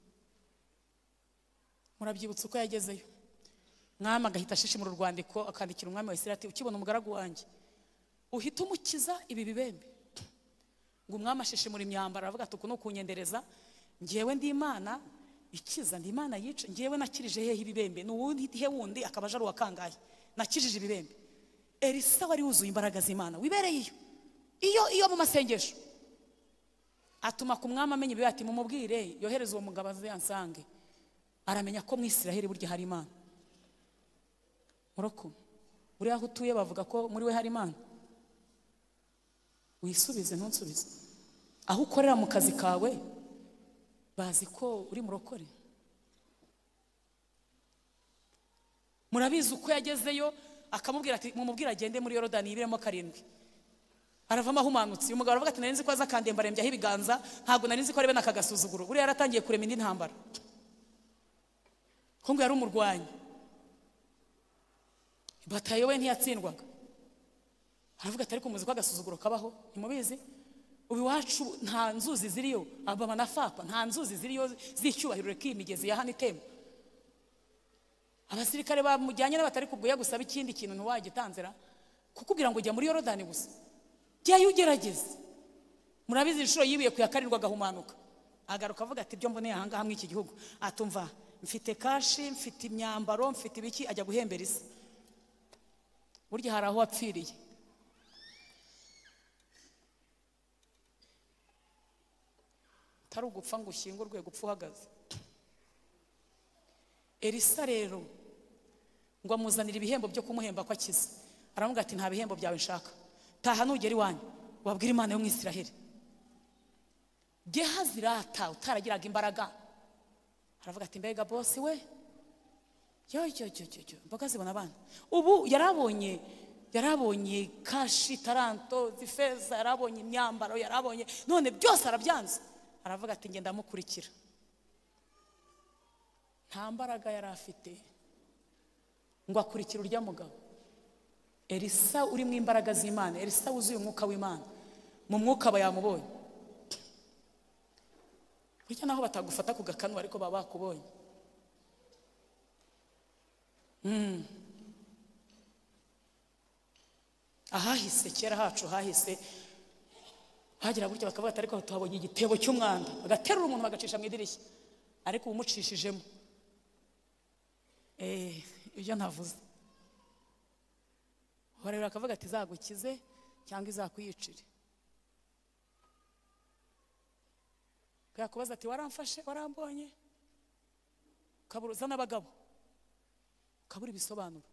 Murabyibutsa uko yagezeyo, mwama agahita ashishimura urwandiko akandikira umwami wa Isiraheli ati ukibona umugaragu wanjye uhita umukiza ibi bibembe. Ngo umwami ashishimura imyambaro, aravuga ati uku no kunyendereza, ngewe ndi Imana ikiza, ndi Imana yica, ngewe nakirije hehe ibibembe, n'uwundi he wundi akabaje ari wakangaye, nakirije ibibembe. Elisa wari wuzuye imbaraga z'Imana, wibereye iyo mu masengesho, atuma ku mwami amenye ibibe, ati mumubwire yohereza uwo mugabo aze ansange. Aramenya ko mu Isiraheli burya hari Imana. Muroko uri aho utuye bavuga ko muri we hari Imana? Wisubize ntunsubize. Aho ukorera mu kazi kawe bazi ko uri murokore? Murabizi uko yagezeyo akamubwira ati mumubwira agende muri Yorodani yibiremo 7. Aravamo ahumanutse. Uyu mugabo aravuga ati narinzi ko azakandembarembya ibiganza, ntago narinzi ko arebe nakagasuzuguro. Buri yaratangiye kurema indi ntambara. Kongo yari umurwanyi. Batayo we ntiyatsindwaga. Aravuga ati ariko muzi ko agasuzuguro kabaho? Ntimubizi? Ubu iwacu nta nzuzi ziriyo, abama na fapa nta nzuzi ziriyo zicyubahiro rekimigezi ya hano itemba. Abasirikare bamujyanye n'abatari kuguya gusaba ikindi kintu ntiwagitanzira kukubwira ngo ujya muri Yorodani gusa. Jyayo ugerageze. Murabizi inshuro yibiye kuyakarirwa gahumanuka. Agaruka avuga ati byo mboneye ahanga hamwe iki gihugu. Atumva mfite kashi, mfite imyambaro, mfite ibiki, ajya guhembera isi. Burya hari aho apfiriye. Tari ugupfa ngo ushyingurwe gupfa uhagaze. Elisa rero ngo amuzanira ibihembo byo kumuhemba ko akize. Aravuga ati nta bihembo byawe nshaka. Taha nugera iwanyu wabwira Imana yo mu Isiraheli. Gehazi rata utaragiraga imbaraga. Aravuga ati mbega boss we. Yo mboga zibona abana. Ubu yarabonye kashi, taranto, zifeza, yarabonye imyambaro, yarabonye none byose arabyanze. Aravuga ati ngenda mukurikira. Nta mbaraga yari afite ngo akurikira urya mugabo. Elisa uri mu imbaraga z'Imana, Elisa wuzuye umwuka w'Imana. Mu mwuka bayamubonye. Burya naho batagufata ku gakanu ariko baba bakubonye. Ahahise kera hacu hahise hagira gutya bakavuga ati ariko tuhabonye igitebo cy'umwanda, bagaterura umuntu bagacisha mu idirishya, ariko umucishijemo ibyo ntavuze. Barera akavuga ati zagukize cyangwa izakwiyicire. Yakubaza ati waramfashe, warambonye, kaburuza n'abagabo, kabura ibisobanuro.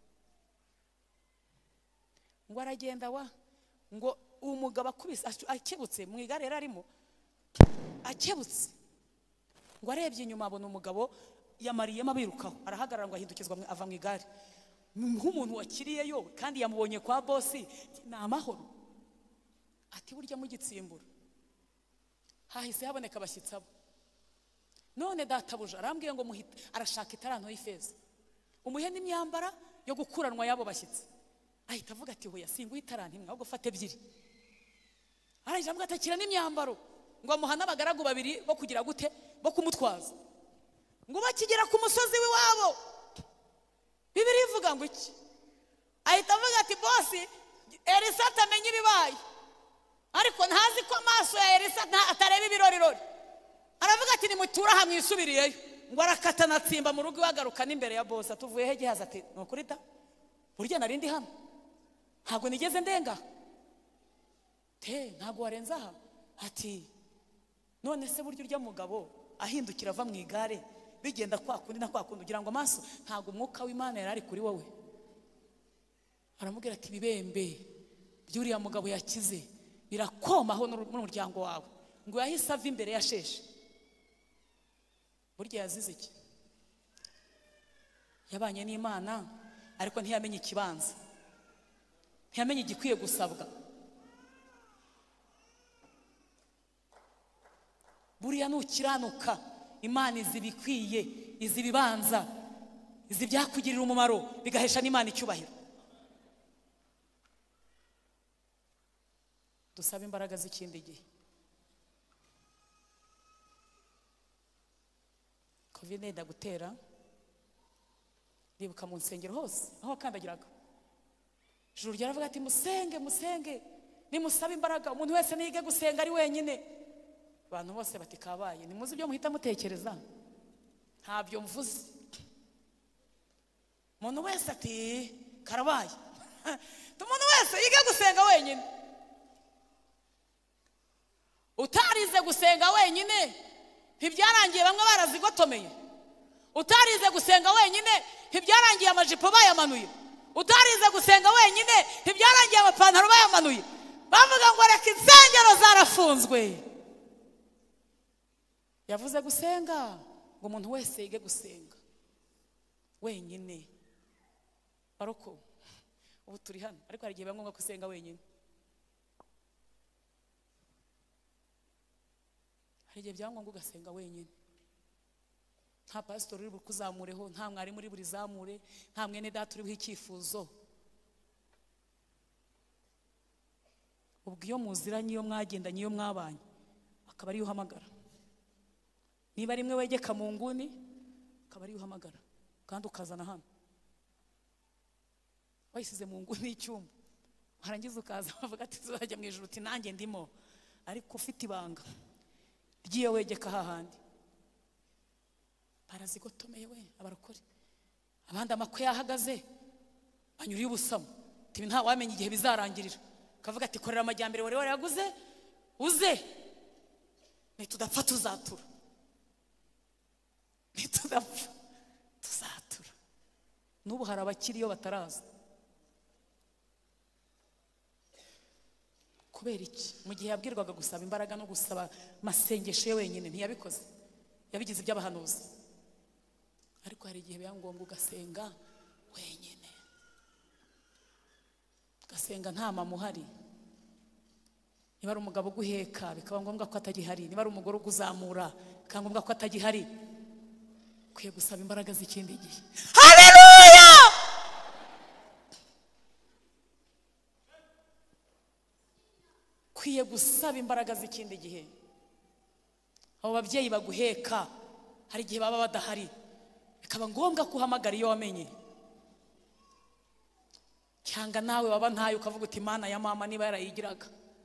Ngo aragenda ngo umugabo akubise akebutse mu igare arimo akebutse, ngo arebye inyuma abona umugabo yamariyemo abirukaho, arahagarara ngo ahindukizwa ava mu igare. Nk'umuntu wakiriyeyo kandi yamubonye kwa bosi, ni amahoro. Ati burya mu gitsimbura hahise haboneka abashyitsi abo. None databuja arambwiye ngo muhita arashaka itaranto y'ifeza, umuhe n'imyambara yo gukuranwa yabo bashyitsi. Ahita avuga ati hoya singuye itaranto imwe ahubwo fate 2. Arangije avuga ati akira n'imyambaro, ngo amuhana abagaragu 2 bo kugira gute, bo kumutwaza. Ngo bakigera ku musozi w'iwabo, Bibiliya ivuga ngo iki? Ahita avuga ati bosi Elisa atamenye ibibaye, ariko ntazi ko amaso ya Elisa atareba ibirorirori. Aravuga ati nimutura hamwe isubiriyeyo. Ngo arakata natsimba mu rugo wagaruka n'imbere ya bosi. Atuvuye he Gehazi? Ati nukuri da burya narindi hano, ntago nigeze ndenga ntago warenza aha. Ati none se burya urya mugabo ahindukira ava mu igare bigenda kwa kundi na kwa kundi ugira ngo amaso ntago umwuka w'Imana yari kuri wowe. Aramubwira ati bibembe byuriya mugabo yakize birakomaho n'umuryango wawe. Ngo yahise ava imbere ya sheshe. Burya yazize iki? Yabanye n'Imana ariko ntiyamenye ikibanza, ntiyamenye igikwiye gusabwa. Buriya nukiranuka Imana izi bikwiye, izi bibanza, izi byakugirira umumaro bigahesha n'Imana icyubahiro. Dusaba imbaraga z'ikindi gihe. Covid enda gutera, ndibuka mu nsengero hose aho akandagiraga. Ijuru ryaravuga ati musenge nimusaba imbaraga, umuntu wese nige gusenga ari wenyine. Abantu bose bati kabaye, nimuzi byo muhita mutekereza, ntabyo mvuze. Umuntu wese ati karabaye. Umuntu wese yige gusenga wenyine. Utarize gusenga wenyine ntibyarangiye bamwe barazigotomeye. Utarize gusenga wenyine ntibyarangiye amajipo bayamanuye. utarize gusenga wenyine ntibyarangiye amapantaro bayamanuye bavuga ngo reka insengero zarafunzwe. Yavuze gusenga ngo umuntu wese yige gusenga wenyine. Ariko ubu turi hano ariko hari igihe biba ngombwa gusenga wenyine. Hari igihe byaba ngombwa ugasenga wenyine, nta pasitori uri bukuzamureho, nta mwarimu uri burizamure, nta mwene data uri bw'icyifuzo. Ubwo iyo muziranye, iyo mwagendanye, iyo mwabanye, akaba ariyo uhamagara. Niba rimwe wegeka mu nguni akaba ariyo uhamagara kandi ukazana hano. Wayisize mu nguni y'icyumba warangiza ukaza bavuga ati tuzajya mu ijuru, uti nanjye ndimo, ariko ufite ibanga ry'iyo wegeka hahandi. Barazigotomeye we abarokore, abandi amakwe yahagaze banyuriye ubusamo, tibi nta wamenye igihe bizarangirira. Kavuga ati korera amajyambere wari yaguze uze, nitudapfa tuzatura, nitudapfa tuzatura. N'ubu hari abakiriyo bataraza. Kubera iki? Mu gihe yabwirwaga gusaba imbaraga no gusaba masengesho ye wenyine ntiyabikoze, yabigize iby'abahanuzi. Ariko hari igihe biba ngombwa ugasenga wenyine, ugasenga nta mama uhari. Niba ari umugabo uguheka bikaba ngombwa ko atagihari, niba ari umugore uguzamura bikaba ngombwa ko atagihari, ukwiye gusaba imbaraga z'ikindi gihe. Haleluya! Ukwiye gusaba imbaraga z'ikindi gihe. Abo babyeyi baguheka hari igihe baba badahari, bikaba ngombwa kuhamagara iyo wamenye. Cyangwa nawe waba ntayo ukavuga uti Imana ya mama niba yarayigiraga.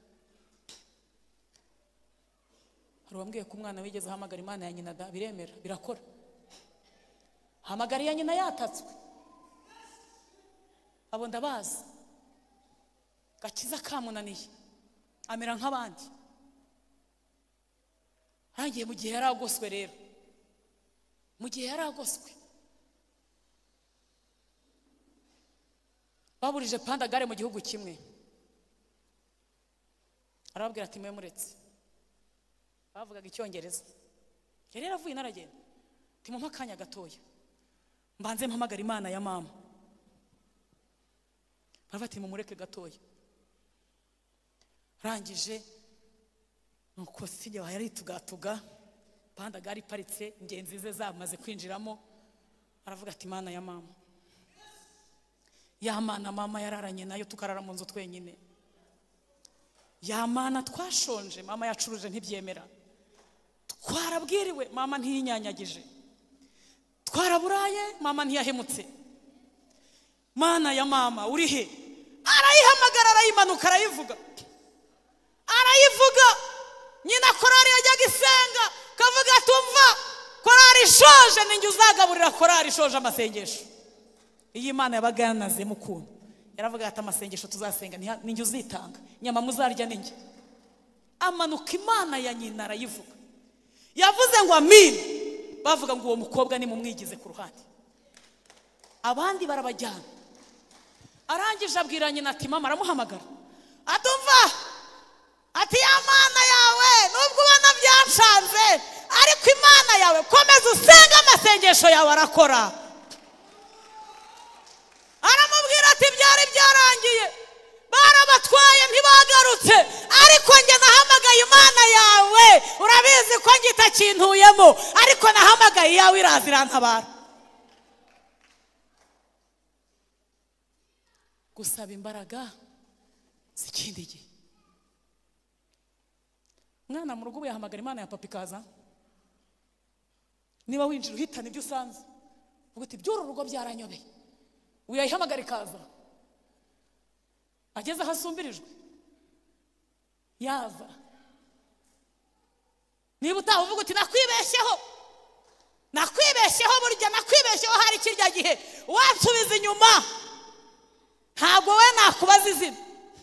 Hari uwambwiye ko umwana wigeze ahamagara Imana ya nyina, biremera, birakora. Hamagara ya nyina yatatswe, abo ndabazi, gakiza kamunaniye, amera nk'abandi. Hangiye mu gihe yaragoswe rero, mu gihe yaragoswe baburije pandagare mu gihugu kimwe. Arababwira ati mwe muretse, bavugaga icyongereza, yari yaravuye naragenda, ati mumpa akanya gatoya mbanze mpamagara Imana ya mama. Baravuga mumureke gatoya. Rangije nuko sijye wahari tugatuga, pandagare iparitse, ingenzi ze zamaze kwinjiramo. Aravuga ati Imana ya mama, ya mana mama yararanye nayo tukarara mu nzu twenyine, ya mana twashonje mama yacuruje ntibyemera, twarabwiriwe mama ntiyinyanyagije, twaraburaye mama ntiyahemutse, Mana ya mama uri he? Arayihamagara, arayimanuka, arayivuga, arayivuga. Nyina korari yajyaga isenga kavuga tumva korari ishoje ninjye uzagaburira korari ishoje amasengesho. Iyi Imana yabaga yanaze mukuntu, yaravuga ati amasengesho tuzasenga ninjye uzitanga, nyama muzarya ninjye. Amanuka Imana ya nyina arayivuga, yavuze ngo amin. Bavuga ngo uwo mukobwa ni mumwigize ku ruhande, abandi barabajyana. Arangije abwira nyina ati mama, aramuhamagara atumva ati ya Mana yawe nubwo ubona byanshanze ariko Imana yawe komeza usenga amasengesho yawe arakora. Aramubwira ati byari byarangiye, barabatwaye ntibagarutse, ariko njye nahamagaye Imana yawe, urabizi ko njye itakintuyemo, ariko nahamagaye yawe iraza irantabara. Gusaba imbaraga z'ikindi gihe. Mwana mu rugo yahamagara Imana ya papa ikaza. Niba winjira uhitana ibyo usanze, uvuga uti by'uru rugo byaranyobeye, uyayihamagara ikaza. Ageze ahasumbirijwe yaza. Niba utaha uvuga uti nakwibeshyeho, burya nakwibeshyeho hari kirya gihe, wansubiza inyuma ntabwo we nakubaza izina.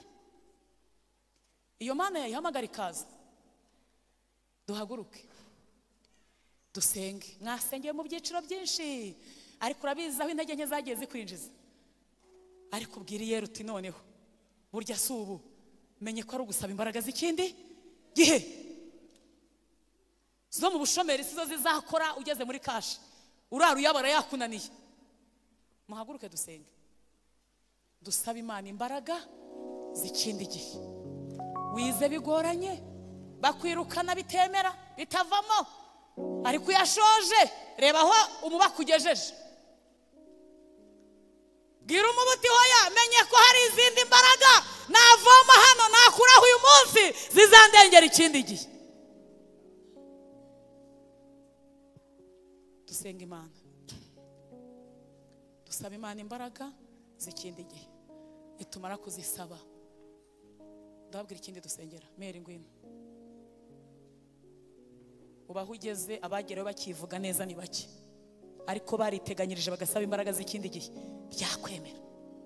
Iyo Mana yayihamagara ikaza. Duhaguruke dusenge. Mwasengeye mu byiciro byinshi, ariko urabizi aho intege nke zagiye zikwinjiza. ariko ubwiriye ruti noneho burya si ubu menye ko ari ugusaba imbaraga z'ikindi gihe zo mu bushomeri sizo zizakora ugeze muri kashi urara uyabara yakunaniye. Muhaguruke dusenge dusaba Imana imbaraga z'ikindi gihe. Wize bigoranye bakwirukana bitemera bitavamo ariko yashoje reba aho umuba kugejeje. Bwira umubuti hoya menye ko hari izindi mbaraga navoma hano nakuraho uyu munsi zizandengera ikindi gihe. Dusenga Imana dusaba Imana imbaraga z'ikindi gihe. Nitumara kuzisaba ndababwira ikindi dusengera. Meri ngwino ubaho ugeze abagerewe bakivuga neza ni bake ariko bariteganyirije bagasaba imbaraga z'ikindi gihe byakwemera.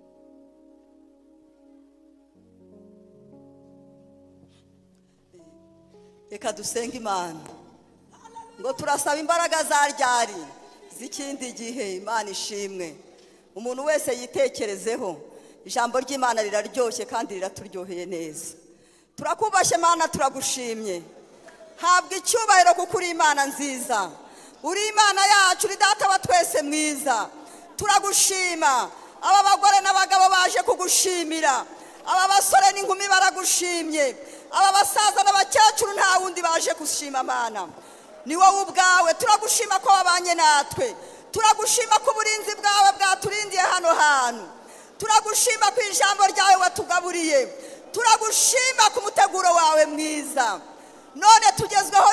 Reka dusenga Imana ngo turasaba imbaraga za ryari z'ikindi gihe. Imana ishimwe. Umuntu wese yitekerezeho ijambo ry'Imana riraryoshye kandi riraturyoheye neza. Turakubashye Mana, turagushimye. Habwa icyubahiro kuko uri Imana nziza, uri Imana yacu, uri data wa twese mwiza. Turagushima. Aba bagore n'abagabo baje kugushimira, aba basore n'inkumi baragushimye, aba basaza n'abakecuru nta wundi baje gushima Mana, ni wowe ubwawe. Turagushima ko wabanye natwe, turagushima ko uburinzi bwawe bwaturindiye hano hantu, turagushima ko ijambo ryawe watugaburiye, turagushima ku muteguro wawe mwiza. None tugezweho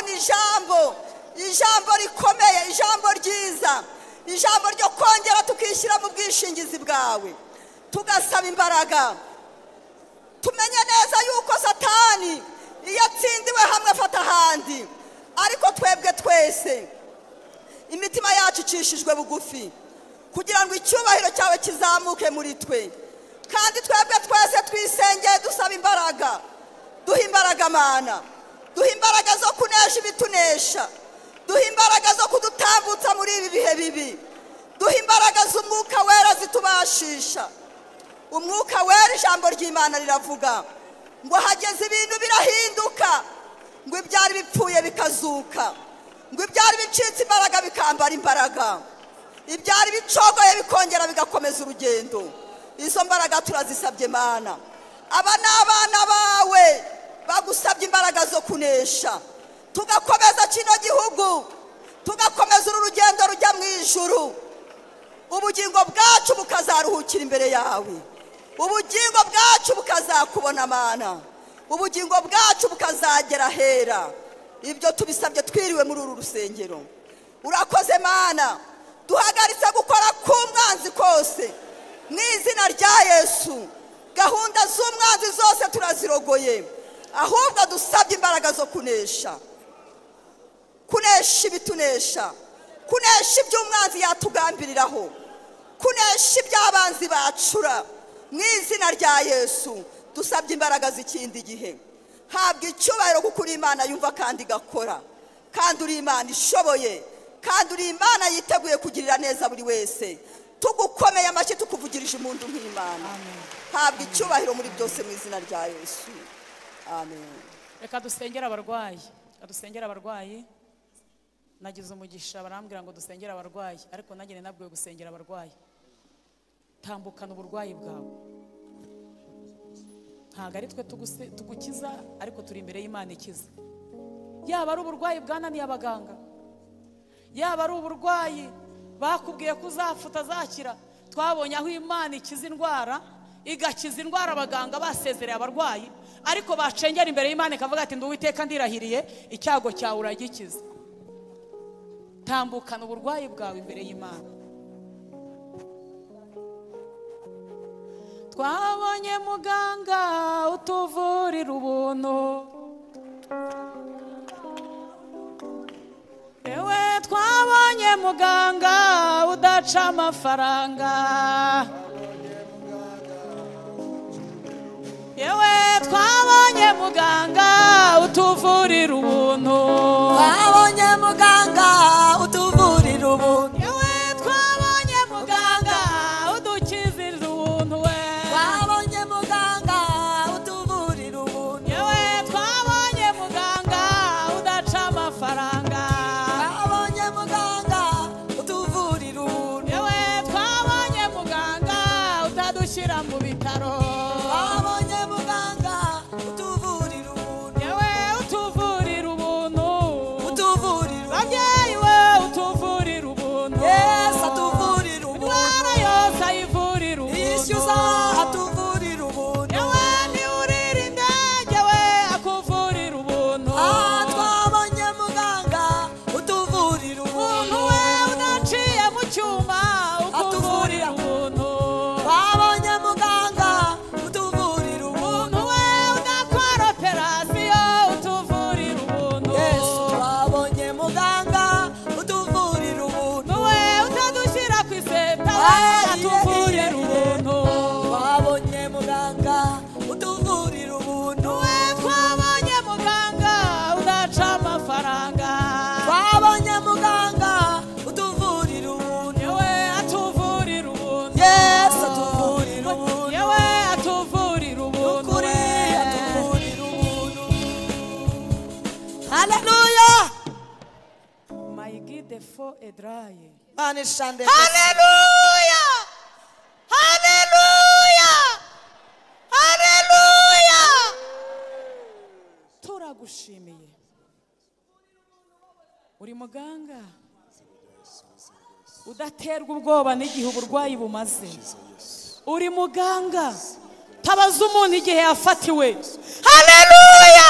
ijambo rikomeye, ijambo ryiza, ijambo ryo kongera tukishyira mu bwishingizi bwawe, tugasaba imbaraga. Tumenye neza yuko Satani iyo atsindiwe hamwe afata ahandi, ariko twebwe twese imitima yacu icishijwe bugufi kugira ngo icyubahiro cyawe kizamuke muri twe. Kandi twebwe twese twisengeye dusaba imbaraga. Duha imbaraga Mana, duha imbaraga zo kunesha ibitunesha, duha imbaraga zo kudutambutsa muri ibi bihe bibi, duha imbaraga z'umwuka wera zitubashisha. Umwuka wera, ijambo ry'Imana riravuga ngo hageze ibintu birahinduka, ngo ibyari bipfuye bikazuka, ngo ibyari bicitse imbaraga bikambara imbaraga, ibyari bicogoye bikongera bigakomeza urugendo. Izo mbaraga turazisabye Mana. Aba ni abana bawe bagusabye imbaraga zo kunesha, tugakomeza kino gihugu, tugakomeza uru rugendo rujya mu ijuru. Ubugingo bwacu bukazaruhukira imbere yawe, ubugingo bwacu bukazakubona Mana, ubugingo bwacu bukazagera hera. Ibyo tubisabye twiriwe muri uru rusengero. Urakoze Mana, duhagaritse gukora k'umwanzi kose mu izina rya Yesu. Gahunda z'umwanzi zose turazirogoye, ahubwo dusabye imbaraga zo kunesha ibitunesha, kunesha iby'umwanzi yatugambiriraho, kunesha iby'abanzi bacura. Mu izina rya Yesu dusabye imbaraga z'ikindi gihe. Habwa icyubahiro kuko uri Imana yumva kandi igakora, kandi uri Imana ishoboye, kandi uri Imana yiteguye kugirira neza buri wese. Tugukomeye amashyi tukuvugirije umuntu nk'Imana. Habwa icyubahiro muri byose mu izina rya Yesu. Amen. Reka dusengera abarwayi, dusengera abarwayi. Nagize umugisha barambwira ngo dusengera abarwayi, ariko nanjye nabwiwe gusengera abarwayi. Tambukana uburwayi bwawe. Ntabwo ari twe tugukiza, ariko turi imbere y'Imana ikiza. Yaba ari uburwayi bwananiye abaganga, yaba ari uburwayi bakubwiye ko uzapfa utazakira, twabonye aho Imana ikiza indwara, igakiza indwara abaganga basezereye abarwayi, ariko bacengera imbere y'Imana ikavuga ati ndi Uwiteka ndirahiriye icyago cyawe uragikiza. Tambukana uburwayi bwawe imbere y'Imana. Twabonye muganga utuvurira ubuntu, ewe twabonye muganga udaca amafaranga, yewe twabonye muganga utuvurira ubuntu, twabonye muganga utuvurira ubuntu, yewe twabonye muganga udukizira ubuntu we. benifo edraye. Mani shande. Haleluya! Haleluya! Haleluya! Turagushimiye. Uri muganga udaterwa ubwoba n'igihe uburwayi bumaze. Uri muganga tabaza umuntu igihe yafatiwe. Haleluya!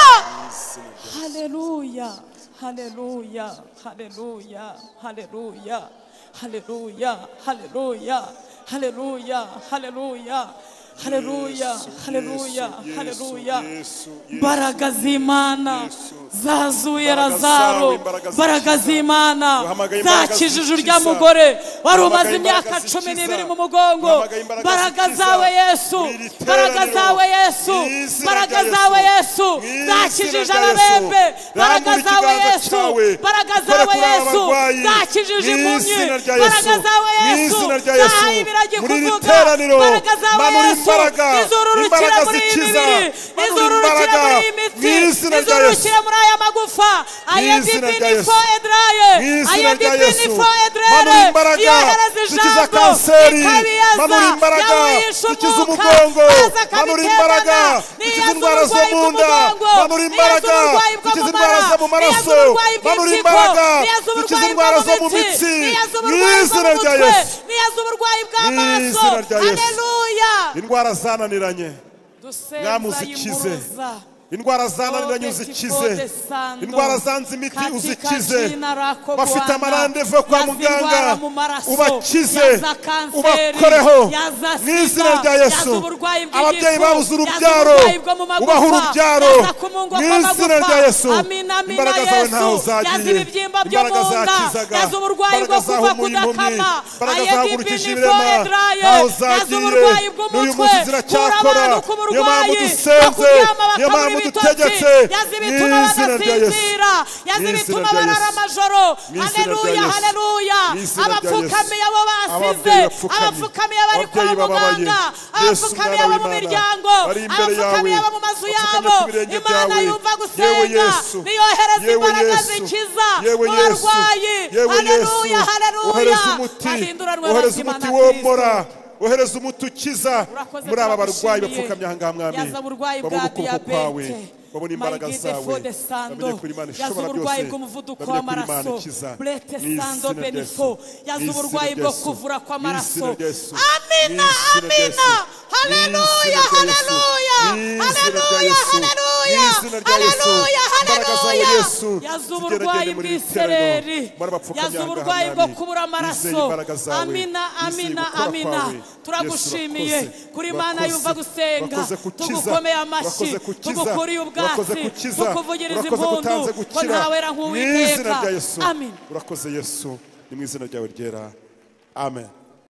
Haleluya, haleluya, haleluya, haleluya, haleluya, haleluya, haleluya, haleluya, haleluya, haleluya, haleluya. Imbaraga z'Imana zazuye Lazaro, imbaraga z'Imana zakijije urya mugore wari umaze imyaka 12 mu mugongo. Imbaraga zawe Yesu, imbaraga zawe Yesu, imbaraga zawe Yesu zakijije ababembe. Imbaraga zawe Yesu, imbaraga zawe Yesu zakijije impumyi. Imbaraga zawe Yesu zahaye ibiragi kuvuga. Imbaraga zawe Yesu izururukira muri iyi mibiri, izururukira muri iyi mitsi, izururukira muri aya magufa. Ayedipini fo edraye, ayedipini fo edrare. Yohereza ijambo ikabiyaza, yamuhisha umwuka maze akabiterana. Niyaza uburwayi bw'umugongo, niyaza uburwayi bwo mu mara, niyaza uburwayi bw'impyiko, niyaza uburwayi bwo mu mitsi, niyaza uburwayi bwo mu mutwe, niyaza uburwayi bw'amaso. Haleluya. Indwara zananiranye Mwamuzikize. Indwara zananiranye uzikize. Indwara zanze imiti uzikize. Bafite amarandevu kwa muganga ubakize, ubakoreho n'izina rya Yesu. Ababyeyi babuze urubyaro ubaha urubyaro n'izina rya Yesu. Imbaraga zawe ntaho zagiye, imbaraga zakizaga, imbaraga zahumuye impumyi, imbaraga zahagurukije ibirema ntaho zagiye. N'uyu munsi ziracyakora. Niyo mpamvu dusenze, niyo mpamvu dutegetse n'izina rya Yesu, yazibituma barara amajoro. Haleluya, haleluya. Abapfukamiye abo basize, abapfukamiye bari kwa muganga, abapfukamiye abo mu miryango, abapfukamiye abo mu mazu yabo. Imana yumva gusenga, niyohereza imbaraga zikiza abarwayi. Haleluya, haleluya. Ohereza umuti womora, ohereza umuti ukiza muri aba barwayi bapfukamye aha ngaha mwami. Babona ukuboko kwawe, babona imbaraga zawe, bamenye kuri Imana ishobora byose, bw'umuvuduko w'amaraso, brete sando benifo, yaza uburwayi bwo kuvura kw'amaraso. Amina, amina. Haleluya, haleluya, haleluya, haleluya, haleluya, haleluya. Yaza uburwayi bw'isereri, yaza uburwayi bwo kubura amaraso. Amina, amina, amina. Turagushimiye kuri Imana yumva gusenga, tugukomeye amashyi, tugukuriye ubwatsi, tukuvugiriza impundu ko ntawera nk'Uwiteka. Amen. Urakoze Yesu, ni mu izina ryawe ryera. Amen.